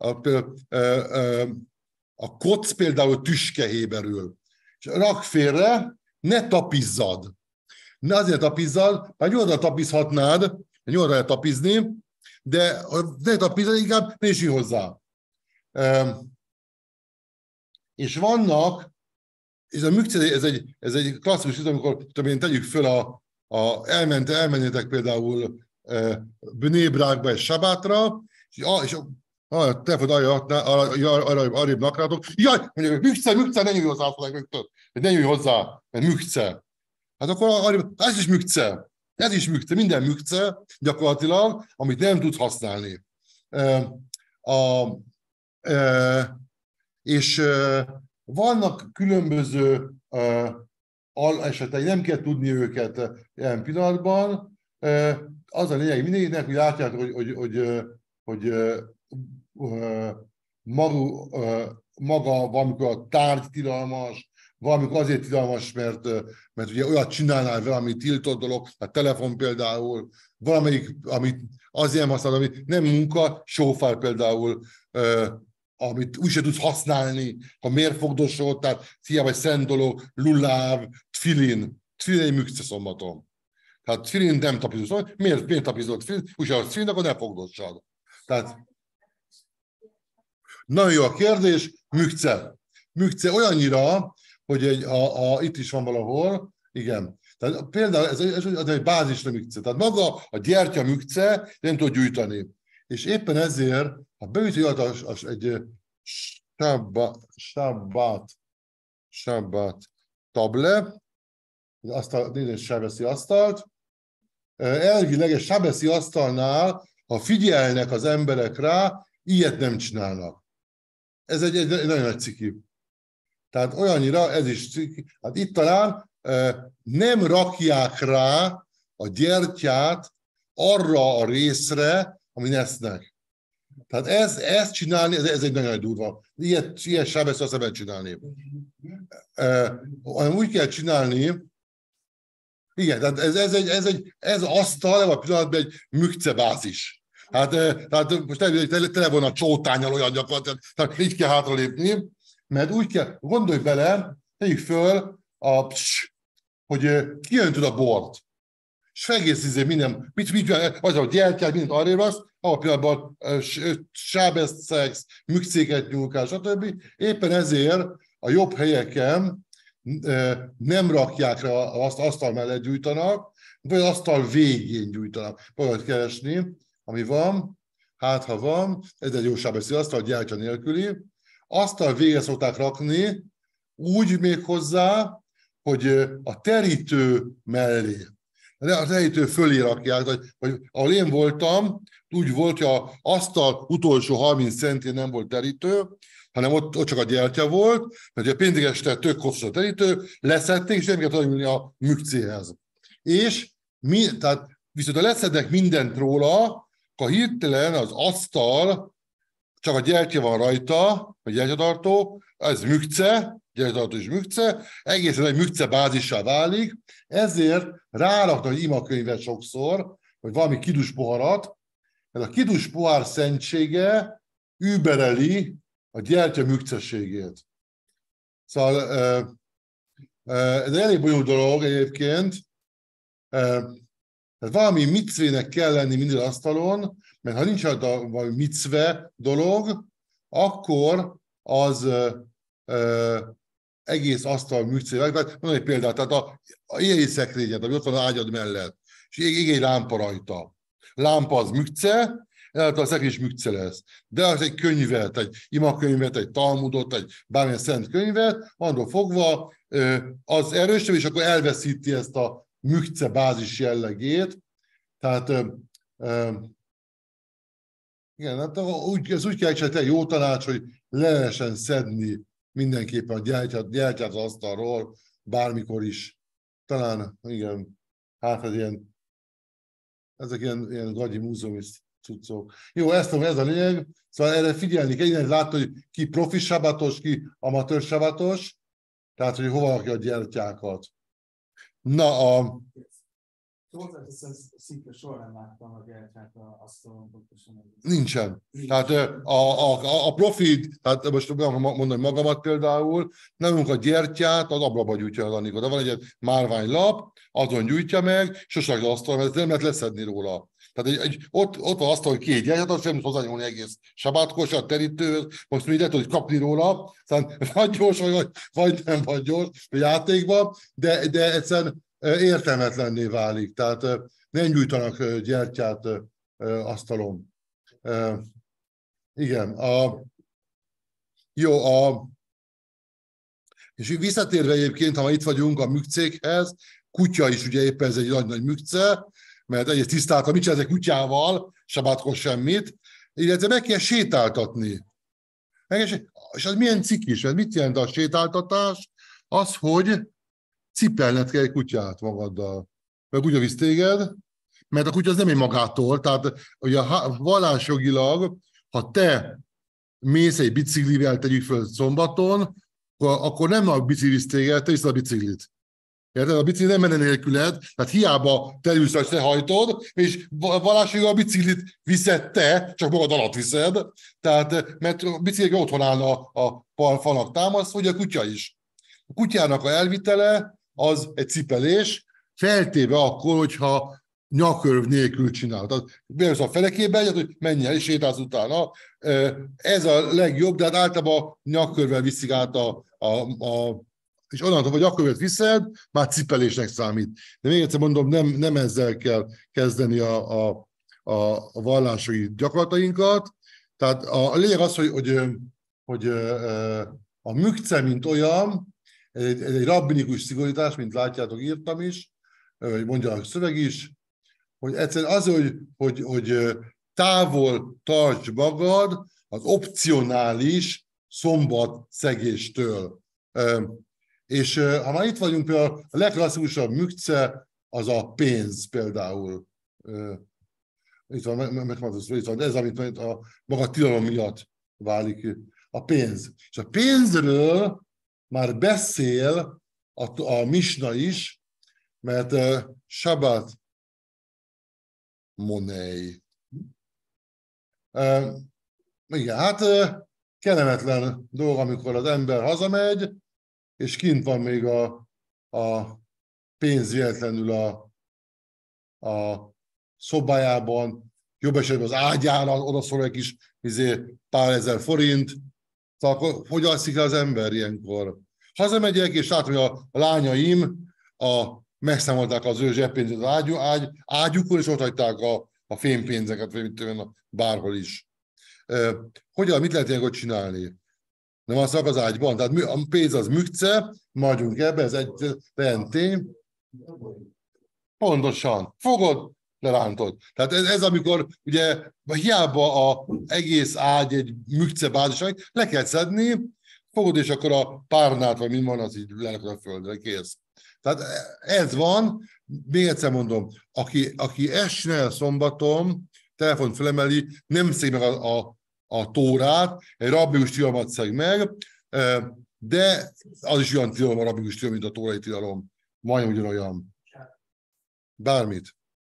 [SPEAKER 1] A koc például tüskehéberül. És rak félre, ne tapizzad. Ne azért tapizzad, mert nyugodtan tapizhatnád, nyugodtan lehet tapizni, de ne tapizzad, inkább ne is jön hozzá. És vannak, és a mükce, ez egy klasszikus, amikor tegyük föl elmennétek például Bnei Brákba egy sabátra, és a telefon arrébb nakrátok, jaj, mondjuk, mükce, ne nyújj hozzá, ne nyújj hozzá, mert mükce. Hát akkor ez is mükce. Ez is mükce, minden mükce gyakorlatilag, amit nem tudsz használni. És vannak különböző esetei, nem kell tudni őket ilyen pillanatban. Az a lényeg mindenkinek, hogy látjátok, hogy maga valamikor a tárgy tilalmas, valamikor azért tilalmas, mert ugye olyat csinálnál vele, ami tiltott dolog, a telefon például, valamelyik, amit azért használ, ami nem munka, sófár például, amit úgy sem tudsz használni, ha mérfogdosod, tehát hiába egy szent dolog, luláv, tfilin. Tfilin egy mükce szombaton. Tehát tfilin nem tapizol. Miért tapizol tfilin? Úgyse az tfilin, akkor ne fogdossad. Tehát Nagyon jó a kérdés, mükce. Mükce olyannyira, hogy itt is van valahol, igen. Tehát például ez egy bázis mükce. Tehát maga a gyertya mükce nem tud gyújtani. És éppen ezért, ha beüti egy sabbat table, nézd, sábeszi asztalt, elvileg egy sábeszi asztalnál, ha figyelnek az emberek rá, ilyet nem csinálnak. Ez egy nagyon nagy ciki. Tehát olyannyira ez is ciki. Hát itt talán nem rakják rá a gyertyát arra a részre, amin esznek. Tehát ezt csinálni, ez egy nagyon durva. Ilyen sábeszi azt nem csinálni. Úgy kell csinálni, igen, tehát ez asztal, a pillanatban egy mükce bázis. Tehát most tele van a csótánnyal olyan gyakorlatilag, tehát így kell hátralépni, mert úgy kell, gondolj bele, tegyük föl, hogy kiöntöd a bort, és felgész minden, az a gyertyák, mindent arrébb azt, a pillanatban sábeszt, szex, mükcéket nyúlkál, stb. Éppen ezért a jobb helyeken nem rakják rá, azt asztal mellett gyújtanak, vagy asztal végén gyújtanak. Valahogy keresni, ami van, hát ha van, ez egy jó sábeszi asztal, gyertya nélküli. Asztal végre szokták rakni, úgy még hozzá, hogy a terítő mellé. A terítő fölé rakják, vagy ahol én voltam, úgy volt, hogy az asztal utolsó 30 centén nem volt terítő, hanem ott csak a gyertya volt, mert a péntek este tök hosszú a terítő, leszették, és nem kellett adni a mükcéhez. És tehát viszont ha leszednek mindent róla, akkor hirtelen az asztal, csak a gyertya van rajta, vagy gyertyatartó, ez mükce, gyertyatartó és mükce, egészen egy mükce bázissá válik, ezért ráraknak egy imakönyvet sokszor, vagy valami kidus poharat, mert a kidus pohár szentsége übereli a gyertya mükcességét. Szóval ez elég bonyolult dolog egyébként. Valami micvének kell lenni minden asztalon, mert ha nincs valami micve dolog, akkor az egész asztal mükcével. Mondom egy példát, tehát a éjjeli szekrényed, ami ott van az ágyad mellett, és ég egy lámpa rajta. Lámpa az mükce, a szekély is mükce lesz. De az egy könyvet, egy imakönyvet, egy talmudot, egy bármilyen szent könyvet, annól fogva az erősebb, és akkor elveszíti ezt a mükce bázis jellegét. Tehát igen, hát ez úgy kell csinálni, jó tanács, hogy le lehessen szedni mindenképpen a gyertyát az asztalról, bármikor is. Talán, igen, hát ezek ilyen gagyi múzeumi cuccok. Jó, ez a lényeg. Szóval erre figyelni kell, innen látni, hogy ki profi sabatos, ki amatőr sabatos, tehát, hogy hova rakja a gyertyákat. Na,
[SPEAKER 2] Szinte soha nem láttam a gyertyát a asztalon pontosan.
[SPEAKER 1] Nincsen. Tehát a profi, tehát most mondom magamat például, nálunk a gyertyát az ablakba gyújtja az Annika. De van egy márványlap, azon gyújtja meg, sosem az asztal, mert nem lehet leszedni róla. Tehát ott van asztal, hogy két gyertyát, azt sem tud hozzányúlni egész sabátkos, a terítőhöz, most még lehet, hogy kapni róla, aztán vagy gyors, vagy nem vagy gyors a játékban, de egyszerűen értelmetlenné válik. Tehát nem gyújtanak gyertyát asztalon. Igen. És visszatérve egyébként, ha itt vagyunk a mükcékhez, kutya is ugye éppen ez egy nagy mükce, mert egyrészt tisztáltam, mit csinálsz egy kutyával, sabátkor semmit, illetve meg kell sétáltatni. És az milyen cikis, ez mit jelent a sétáltatás? Az, hogy cipelned kell egy kutyát magaddal. Mert a kutya visz téged, mert a kutya az nem egy magától, tehát ugye vallásjogilag, ha te mész egy biciklivel, tegyük föl szombaton, akkor nem a bicikli visz téged, te viszed a biciklit. Érted? A bicikli nem menne nélküled, tehát hiába te ülsz, hogy te hajtod, és vallásjogilag a biciklit viszed te, csak magad alatt viszed, tehát, mert a biciklik otthon állna a falnak támasztva, hogy a kutya is. A kutyának a elvitele az egy cipelés, feltéve akkor, hogyha nyakkörv nélkül csinál. Tehát bejössz a felekébe, hogy menj el, és sétálsz utána. Ez a legjobb, de hát általában nyakkörvel viszik át és onnantól, hogy nyakkörvet viszed, már cipelésnek számít. De még egyszer mondom, nem ezzel kell kezdeni a vallási gyakorlatainkat. Tehát a lényeg az, hogy a mükce, mint olyan, egy rabbinikus szigorítás, mint látjátok, írtam is, vagy mondja a szöveg is, hogy egyszerűen az, hogy távol tarts magad az opcionális szombatszegéstől. És ha már itt vagyunk, például a legklasszikusabb mükce az a pénz például. Itt van, ez, amit a maga tilalom miatt válik a pénz. És a pénzről már beszél a misna is, mert Sabbat Monei. Igen, hát kellemetlen dolog, amikor az ember hazamegy, és kint van még a pénz véletlenül a szobájában, jobb esetben az ágyára, oda szól egy kis pár ezer forint. Szóval akkor hogy alszik az ember ilyenkor? Hazamegyek, és látom, hogy a lányaim megszámolták az ő zseppénzét az ágyukon, és ott hagyták a fémpénzeket, vagy mit tudom, bárhol is. Mit lehet ilyenkor csinálni? Nem azt az ágyban. Tehát a pénz az mükce, maradjunk ebbe, ez egy renti. Pontosan. Fogod, lerántod. Tehát ez amikor, ugye, hiába az egész ágy egy mükce bázisnak, le kell szedni, fogod, és akkor a párnát, vagy mind van, az így lerakod a földre, kész. Tehát ez van, még egyszer mondom, aki ezt csinálja szombaton, telefont felemeli, nem szeg meg a tórát, egy rabbikus tilalmat szeg meg, de az is olyan tilalom a rabbikus tilalom, mint a tórai tilalom. Majdnem ugyanolyan. Bármit.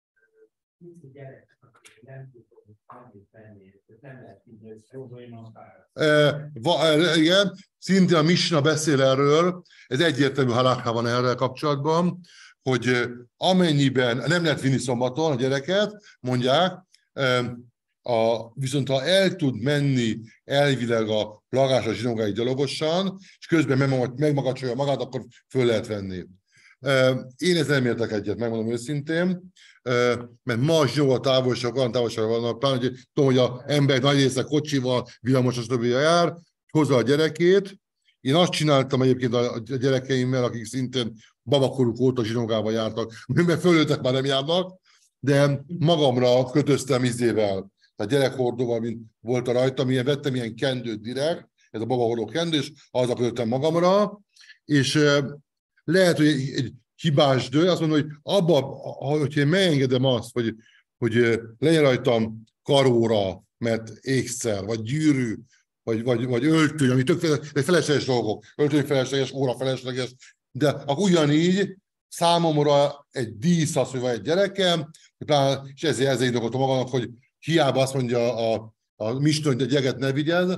[SPEAKER 1] Igen, szintén a misna beszél erről, ez egyértelmű halakha van erre kapcsolatban, hogy amennyiben nem lehet vinni szombaton a gyereket, mondják, viszont ha el tud menni elvileg a lakásra zsinógáig gyalogosan, és közben megmagacsolja magát, akkor föl lehet venni. Én ezzel nem értek egyet, megmondom őszintén, mert ma zsinóga távolság, olyan távolság vannak, pláne, hogy tudom, hogy az ember nagy része kocsival, villamos, stb. Jár, hozza a gyerekét. Én azt csináltam egyébként a gyerekeimmel, akik szintén babakoruk óta zsinógába jártak, mert fölöltek már nem járnak, de magamra kötöztem izével, tehát gyerekhordóval, mint volt a rajtam, vettem ilyen kendőt direkt, ez a babahordó kendő, és azzal kötöttem magamra, és lehet, hogy egy hibás dől, azt mondom, hogy hogyha én megengedem azt, hogy legyen rajtam karóra, mert ékszer, vagy gyűrű, vagy öltöny, ami tök felesleges dolgok, öltöny felesleges, óra felesleges, de akkor ugyanígy számomra egy dísz az, hogy van egy gyerekem, és ezért indokoltam magamnak, hogy hiába azt mondja a misna, hogy a gyeget ne vigyed,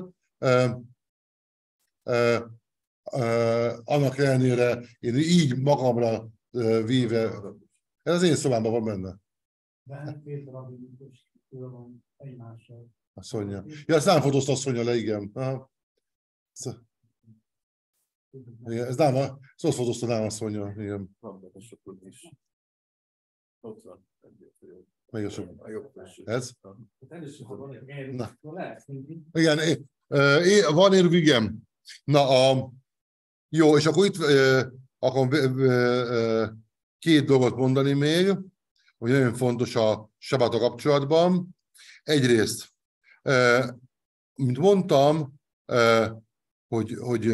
[SPEAKER 1] annak ellenére én így magamra víve, ez az én szobámban van benne. A Szonya. Ja, ezt nem fotózta a Szonya le, igen. Igen, ez nem, ezt ott fotózta nálam a Szonya, igen. Még a sok. Ez? Na. Igen, van érvigem. Na, jó, és akkor itt akkor két dolgot mondani még, hogy nagyon fontos a sabáta kapcsolatban. Egyrészt, mint mondtam, hogy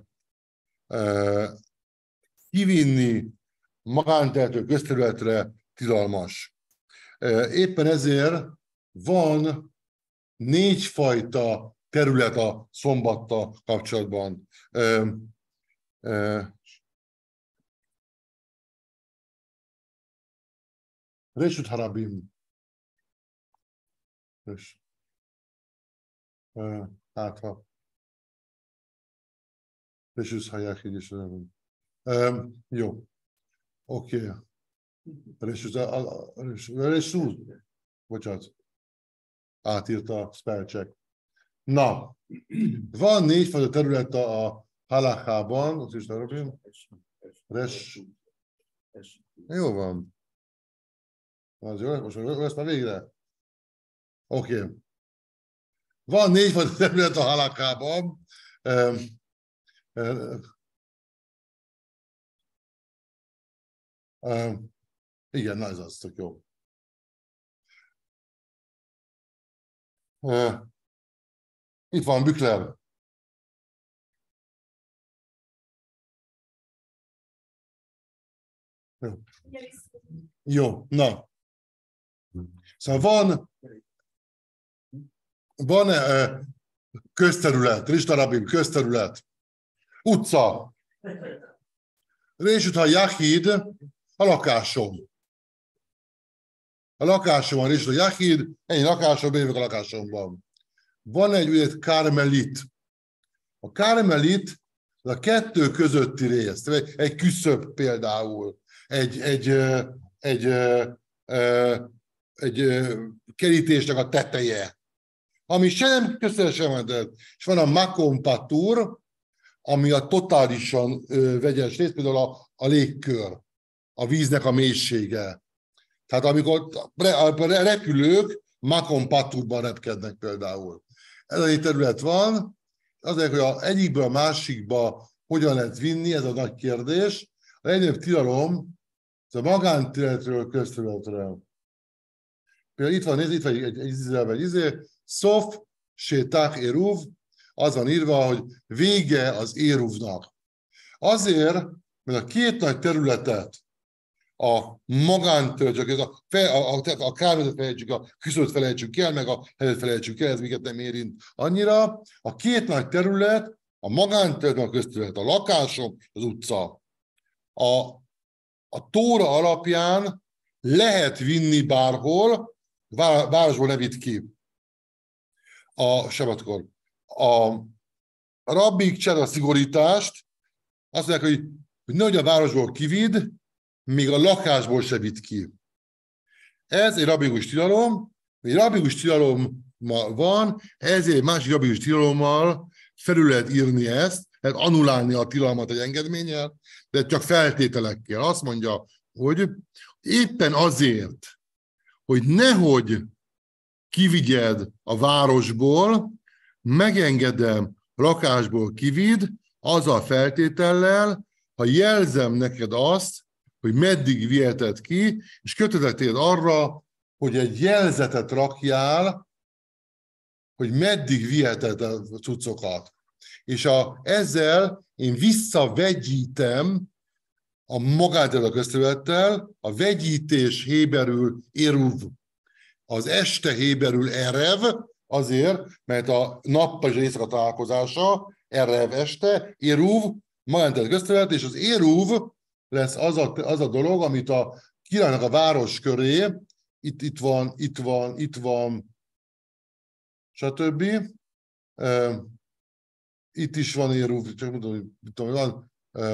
[SPEAKER 1] kivinni magántehető közterületre tilalmas. Éppen ezért van 4 fajta terület a szombattal kapcsolatban. Reshut Harabim. Hát ha. Reshut Hayachid is. Jó. Oké. Resúz. Bocsánat. Átírta a spellcheck. Na, van 4 fajta terület a halachában, az is Robin. Jó van. Az jó, most lesz már végre. Oké. Van 4 fajta terület a halachában. Igen, na ez az, tök jó. Itt van Bükler. Jó, na. Szóval van közterület, Ristarabim, közterület, utca. Résüt, ha Jahid, a lakásom. A lakásom van, Résüt, a Jahid, egy lakásom, bejövök a lakásomban. Van egy úgynevezett Karmelit. A Karmelit a 2 közötti rész, egy küszöb például, egy kerítésnek a teteje, ami se nem közteljesen, és van a Makom Patur, ami a totálisan vegyes rész, például a légkör, a víznek a mélysége. Tehát amikor a repülők Makom Paturban repkednek például. Ez a terület van, azért, hogy egyikből a másikba hogyan lehet vinni, ez a nagy kérdés. A legnagyobb tilalom, ez a magánterületről közterületre. Például itt van egy Szof, Séták, Éruv, az van írva, hogy vége az Éruvnak. Azért, mert a 2 nagy területet, a magánterületet, a kármezet felejtsük, a küszöböt felejtsük el, meg a helyet felejtsük el, ez minket nem érint annyira. A 2 nagy terület, a magánterület, a közterület, a lakásom, az utca. A Tóra alapján lehet vinni bárhol, városból ne vidd ki a sabatkor. A rabbik csinálják a szigorítást, azt mondják, hogy nehogy a városból kividd, még a lakásból se vidd ki. Ez egy rabbikus tilalom, egy rabbikus tilalom van, ezért másik rabbikus tilalommal felül lehet írni ezt, lehet annulálni a tilalmat egy engedménnyel, de csak feltételekkel. Azt mondja, hogy éppen azért, hogy nehogy kivigyed a városból, megengedem lakásból kividd, azzal feltétellel, ha jelzem neked azt, hogy meddig viheted ki, és kötelezek téged arra, hogy egy jelzetet rakjál, hogy meddig viheted a cuccokat. És ezzel én visszavegyítem a magánterület a közterülettel, a vegyítés héberül éruv, az este héberül erev, azért, mert a nappal és az éjszaka találkozása, erev este, éruv, magánterület közterület, és az éruv lesz az a dolog, amit a királynak a város köré, itt van, stb. Itt is van éruv, csak mondom, hogy van,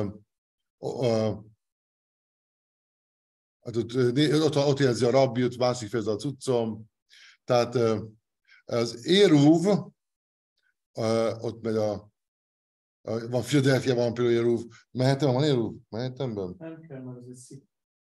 [SPEAKER 1] ott jelzi a rabbi, ott másik fejezet a cuccom. Tehát az éruv, ott megy van Philadelphia, van például éruv. Mehetem, van éruv? Mehetemben?
[SPEAKER 2] Nem kell, mert ez egy szik.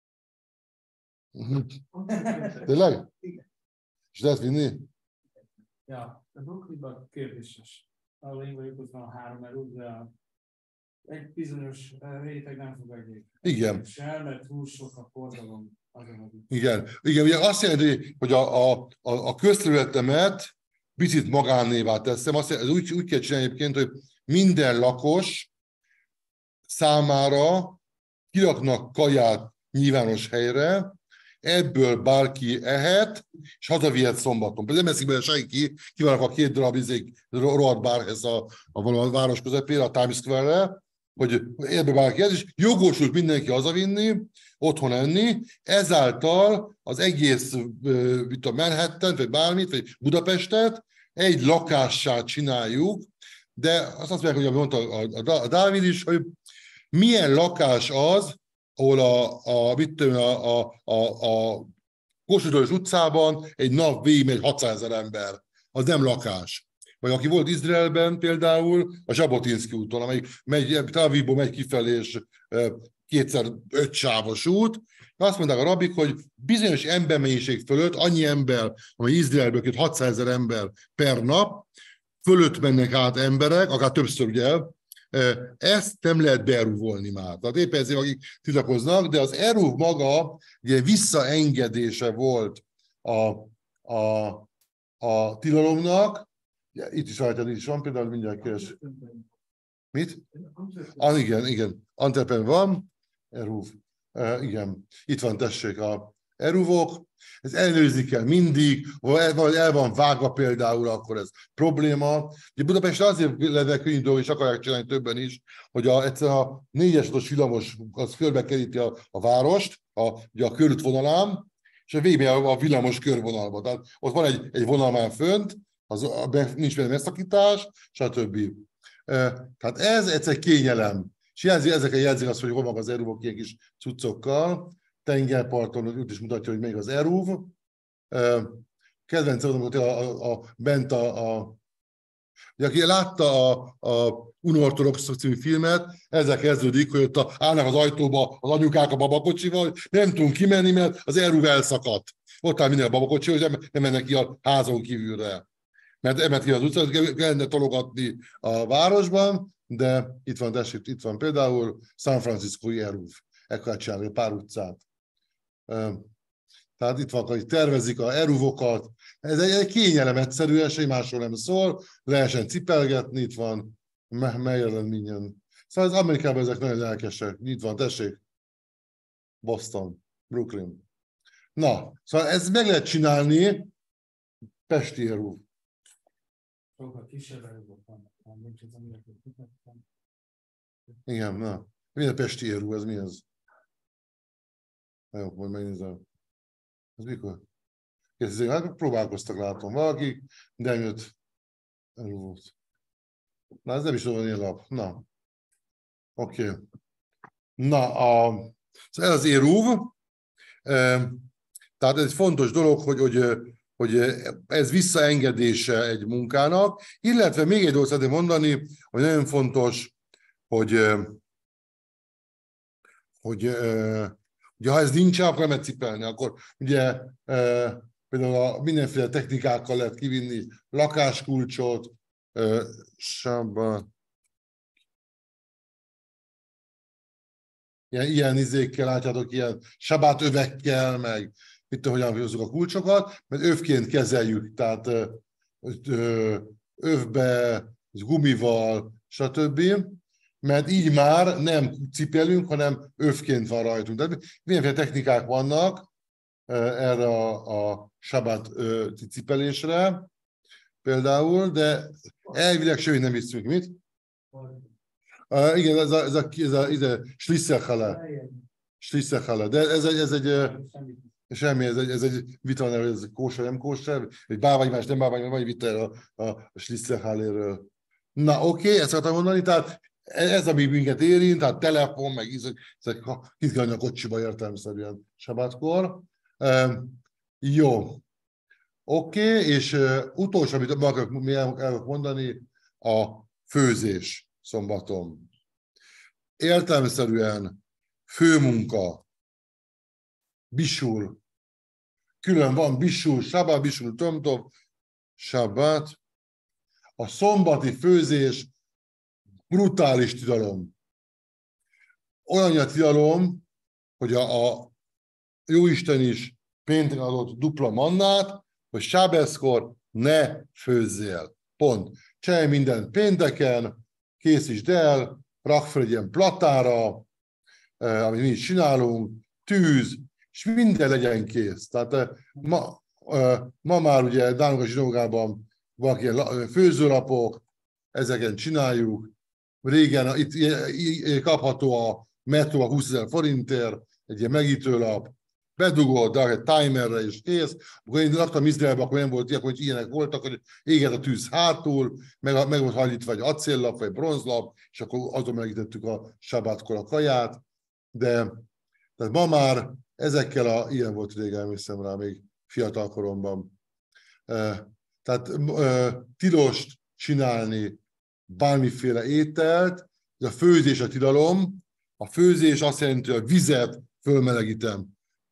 [SPEAKER 1] Tényleg? És lehet vinni?
[SPEAKER 2] Ja, a Brooklynban kérdéses. A lényeg van 3 eruv, de egy bizonyos réteg nem fog egész.
[SPEAKER 1] Igen.
[SPEAKER 2] Se, mert túl sok a forgalom azon.
[SPEAKER 1] Igen, ugye azt jelenti, hogy a közterületemet picit magánévá teszem. Azt jelenti, úgy kell csinálni egyébként, hogy minden lakos számára kiraknak kaját nyilvános helyre, ebből bárki ehet, és hazavihet szombaton. Például nem eszik bele senki, kivannak a 2 darab rohadt bárhez a város közepére, a Times Square-re, hogy ebből bárki ez, és jogosult mindenki hazavinni, otthon enni, ezáltal az egész Manhattan, vagy bármit, vagy Budapestet egy lakássá csináljuk, de azt mondják, hogy mondta a Dávid is, hogy milyen lakás az, ahol a Kossuth utcában egy nap végigmegy 600 000 ember. Az nem lakás. Vagy aki volt Izraelben például, a Zsabotinszky úton, amelyik Tel Avivból megy kifelé, és 2x5 sávos út. Azt mondták a rabik, hogy bizonyos embermennyiség fölött, annyi ember, amely Izraelből jött 600 000 ember per nap, fölött mennek át emberek, akár többször ugye, ezt nem lehet beerúvolni már. Tehát éppen ezért, akik titakoznak, de az eruv maga ugye visszaengedése volt a tilalomnak. Itt is rajta is van, például mindjárt keres. Mit? Igen. Antwerpen van, eruv. Igen, itt van, tessék a eruvok. Ez ellenőrizni kell mindig, vagy el van vágva például, akkor ez probléma. Ugye Budapesten azért lenne könnyű dolog, és akarják csinálni többen is, hogy egyszerűen a 4-es villamos az körbekeríti a várost, ugye a körútvonalán, és végig a villamos körvonalba. Tehát ott van egy vonal már fönt, nincs benne megszakítás, stb. Tehát ez egyszer kényelem. És ezeken jelzik azt, hogy hol van az eruvok ilyen kis cuccokkal. Tengerparton úgy is mutatja, hogy még az eruv. Kedvencem, amikor bent aki látta a Unorthodox című filmet, ezzel kezdődik, hogy ott állnak az ajtóba az anyukák a babakocsival, nem tudunk kimenni, mert az eruv elszakadt. Ott áll minden a babakocsi, hogy nem mennek ki a házon kívülre. Mert emet ki az utcát, kellene tologatni a városban, de itt van, tessék, itt van például San Francisco-i eruv. Ekkor csinálni pár utcát. Tehát itt van, hogy tervezik a eruvokat. Ez egy kényelem egyszerűen, semmi másról nem szól, lehessen cipelgetni, itt van Maryland minden. Szóval az Amerikában ezek nagyon lelkesek. Itt van, tessék. Boston, Brooklyn. Na, szóval ezt meg lehet csinálni, pesti eruv.
[SPEAKER 2] Sokkal kisebb erők vannak, nincs az, amiket mutattam.
[SPEAKER 1] Igen, na. Mi a pesti eruv, ez mi ez? Jó, majd megnézem. Ez mikor? Hát próbálkoztak, látom valakik, de jött erőt. Na, ez nem is olyan ilyen lap. Na. Oké. Na, szóval ez az eruv. Tehát ez egy fontos dolog, hogy ez visszaengedése egy munkának, illetve még egy dolgot szeretném mondani, hogy nagyon fontos, hogy ugye, ha ez nincs, akkor nem lehet cipelni, akkor ugye például mindenféle technikákkal lehet kivinni lakáskulcsot, ilyen izékkel, látjátok, ilyen sabátövekkel, meg itt hogyan hozzuk a kulcsokat, mert övként kezeljük, tehát övbe, gumival, stb. Mert így már nem cipelünk, hanem övként van rajtunk. Tehát mindenféle technikák vannak erre a sabát cipelésre például, de elvileg semmit nem viszünk. Mit? Igen, ez a Schlisserhalle. De ez egy semmi, ez egy vita, ez kóser, nem kóser, egy báványmás, nem báványmás, vagy vita a Schlisserhalléről. Na, oké, ezt akartam mondani, tehát ez, ami minket érint, tehát telefon, meg ezek kit kell a kocsiba értelemszerűen sabátkor. Jó. Oké, és utolsó, amit akarok mondani, a főzés szombaton. Értelemszerűen főmunka, bisul, külön van bisul, sabát, bisul, tomtov, sabát. A szombati főzés brutális tilalom. Olyan a tilalom, hogy a Jóisten is pénteken adott dupla mannát, hogy sábeszkor ne főzzél. Pont. Csinálj mindent pénteken, készítsd el, rakd fel egy ilyen platára, amit mi is csinálunk, tűz, és minden legyen kész. Tehát ma már ugye nálunk a zsinagógában vannak ilyen főzőlapok, ezeken csináljuk. Régen itt kapható a metró a 20 000 forintért, egy ilyen megítőlap, bedugod, egy timerre és kész. Akkor én laktam Izraelbe, akkor nem volt ilyen, hogy ilyenek voltak, hogy éget a tűz hátul, meg volt hajlítva egy acéllap, vagy bronzlap, és akkor azon melegítettük a sabátkor a kaját, de Tehát ma már ezekkel ilyen volt régen, emlékszem rá még fiatal koromban. Tehát tilos csinálni bármiféle ételt, a főzés a tilalom. A főzés azt jelenti, hogy a vizet fölmelegítem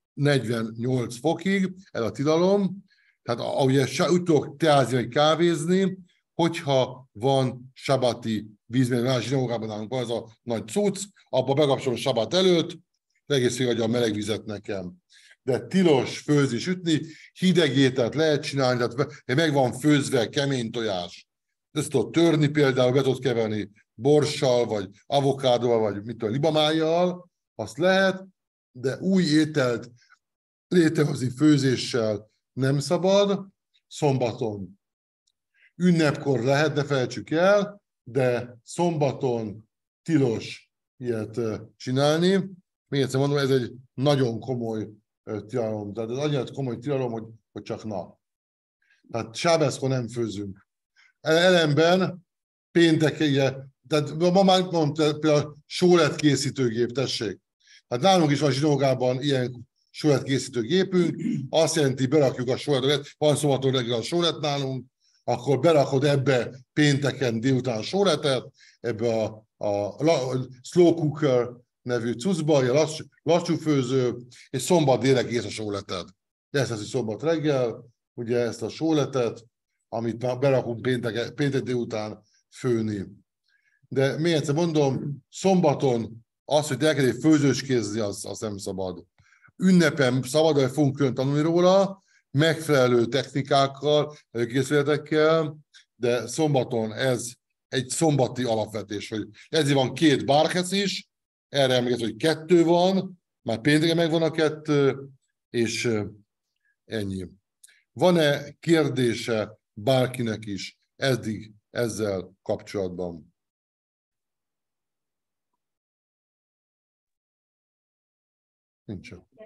[SPEAKER 1] 48 fokig, ez a tilalom. Tehát ahogy úgy tudok teázni vagy kávézni, hogyha van sabati víz, mert más zsinagógában nálunk van ez a nagy cucc, abba bekapcsolom sabat előtt, egész adja a meleg vizet nekem. De tilos főzni, sütni, hideg ételt lehet csinálni, tehát meg van főzve kemény tojás. Ezt tudod törni például, be tudod keverni borssal, vagy avokádóval, vagy mit tudom, libamájjal, azt lehet, de új ételt létrehozni főzéssel nem szabad, szombaton. Ünnepkor lehet, ne felejtsük el, de szombaton tilos ilyet csinálni. Még egyszer mondom, ez egy nagyon komoly tilalom. Tehát ez annyira komoly tilalom, hogy csak nap. Tehát sábeszkor nem főzünk. Ellenben pénteken, tehát ma már mondom, például sólet készítőgép, tessék. Hát nálunk is van zsinagógában ilyen sólet készítőgépünk, azt jelenti, berakjuk a sóletet, van szombaton reggel a sólet nálunk, akkor berakod ebbe pénteken délután sóletet, ebbe a slow cooker nevű cuccba, a lassú főző, és szombat délre kész a sóleted. Ezt az, hogy szombat reggel, ugye ezt a sóletet, amit berakunk péntek délután főni. De még egyszer mondom, szombaton az, hogy elkezdjél főzőskézni, az nem szabad. Ünnepen szabad, hogy fogunk külön tanulni róla, megfelelő technikákkal, előkészületekkel, de szombaton ez egy szombati alapvetés, hogy ezért van 2 bárkesz is, erre emlékezz, hogy 2 van, már pénteken megvan a 2, és ennyi. Van-e kérdése bárkinek is eddig ezzel kapcsolatban? Nincs.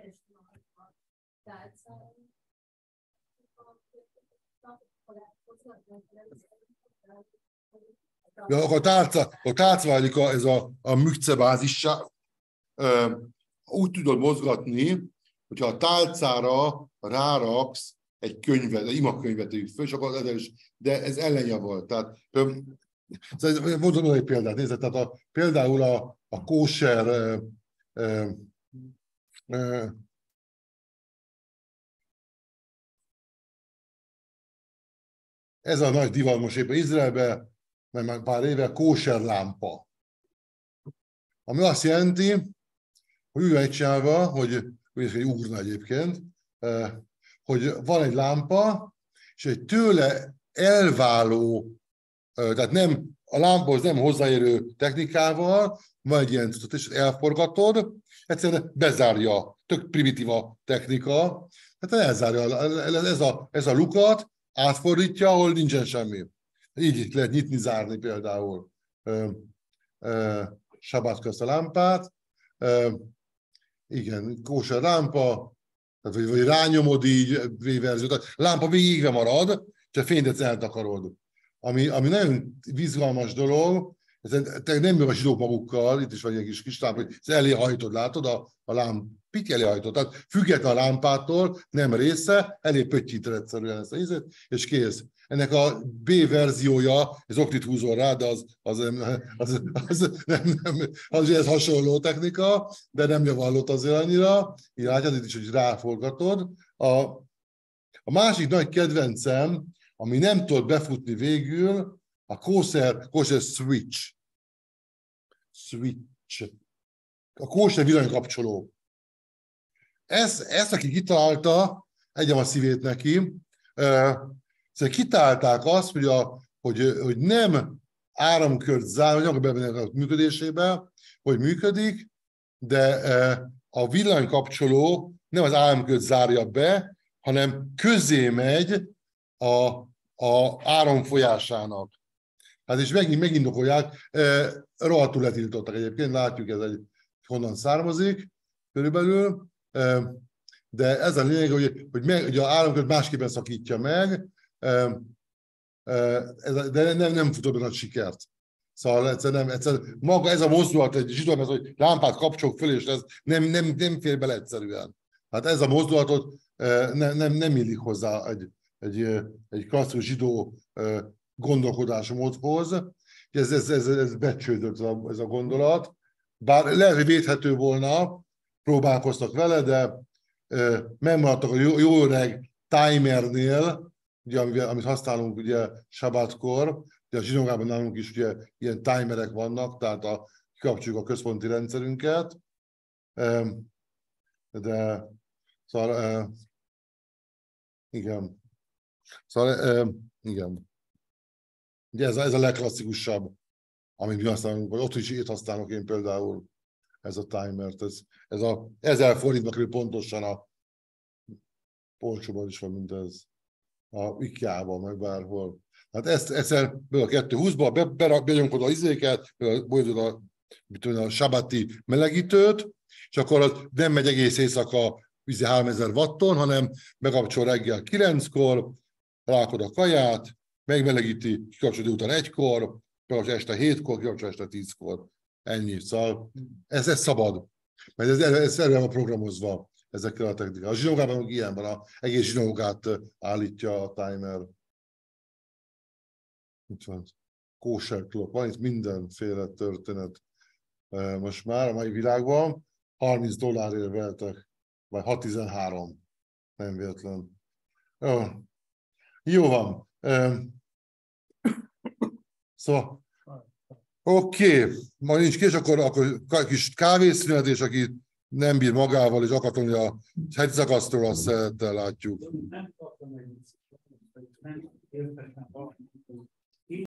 [SPEAKER 1] Ja, akkor a tálca válik ez a műkce bázissá. Úgy tudod mozgatni, hogyha a tálcára ráraksz egy könyvet, egy imakönyvet tegyük föl, és akkor de ez ellenjavol. Tehát mondom egy példát, nézd, tehát például a kóser ez a nagy divat most éppen Izraelben, mert már pár éve kóser lámpa. Ami azt jelenti, hogy úgy van csinálva, hogy ez egy urna egyébként, hogy van egy lámpa, és egy tőle elváló, tehát nem, a lámpahoz nem hozzáérő technikával, van egy ilyen cuccot, és elforgatod, egyszerűen bezárja, tök primitív a technika, tehát elzárja ez a lukat, átfordítja, ahol nincsen semmi. Így lehet nyitni, zárni például sabát közt a lámpát. Igen, kóser lámpa, vagy rányomod így V-verziót. A lámpa végigve marad, csak a fényt eltakarod. Ami nagyon izgalmas dolog, ez nem jön a zsidók magukkal, itt is van egy kis lámpa, hogy ezt elé hajtod, látod, a lámpit elé hajtod. Tehát független a lámpától, nem része, elé pöttyíted egyszerűen ezt a ízet, és kész. Ennek a B verziója, ez oktit húzol rá, de az hasonló technika, de nem javallott azért annyira. Így látjad itt is, hogy ráforgatod. A másik nagy kedvencem, ami nem tud befutni végül, a kószer switch. A kószer villanykapcsoló. Ezt aki kitalálta, egyem a szívét neki, kitalálták azt, hogy nem áramkört zár, hogy benne a működésébe, hogy működik, de a villanykapcsoló nem az áramkört zárja be, hanem közé megy a áram folyásának. Hát és megindokolják, rohadtul letiltottak egyébként, látjuk, ez honnan származik körülbelül, de ez a lényeg, hogy az áramkört másképpen szakítja meg, de nem futott be nagy sikert. Szóval egyszerűen maga ez a mozdulat egy zsidó, hogy lámpát kapcsolok föl, és ez nem fér bele egyszerűen. Hát ez a mozdulatot nem illik hozzá egy klasszikus zsidó gondolkodásmódhoz. Ez becsődött ez a gondolat. Bár lehet, hogy védhető volna, próbálkoztak vele, de megmaradtak a jó öreg timernél, ugye, amit használunk ugye sabbatkor, ugye a zsinagógában nálunk is ugye ilyen timerek vannak, tehát kikapcsoljuk a központi rendszerünket. De szóval igen. Szóval igen. Ugye ez a legklasszikusabb, amit mi használunk, vagy ott is itt használok én például ez a timert. Ez a 1000 forintba kerül pontosan a polcsóban is van, mint ez a IKEA-ban, meg bárhol. Hát ezt egyszer a 220-ba benyomkod a izéket, a sabbati melegítőt, és akkor az nem megy egész éjszaka 3000 watton, hanem bekapcsol reggel 9-kor, rákod a kaját, megmelegíti, kikapcsol délután 1-kor, bekapcsol este 7-kor, kikapcsol este 10-kor. Ennyi. Szóval ez szabad. Mert ez erre van programozva ezekkel a technikával. A zsinagógában ilyen van, az egész zsinagógát állítja a timer. Itt van. Kosher clock. Van itt mindenféle történet. Most már a mai világban $30 vettek, vagy 6,13. Nem véletlen. Jó van. Szóval, oké. Ma nincs kés, akkor kis kávészünet, és aki nem bír magával, és akar tanulni a hegyszakasztól, azt szeretettel látjuk.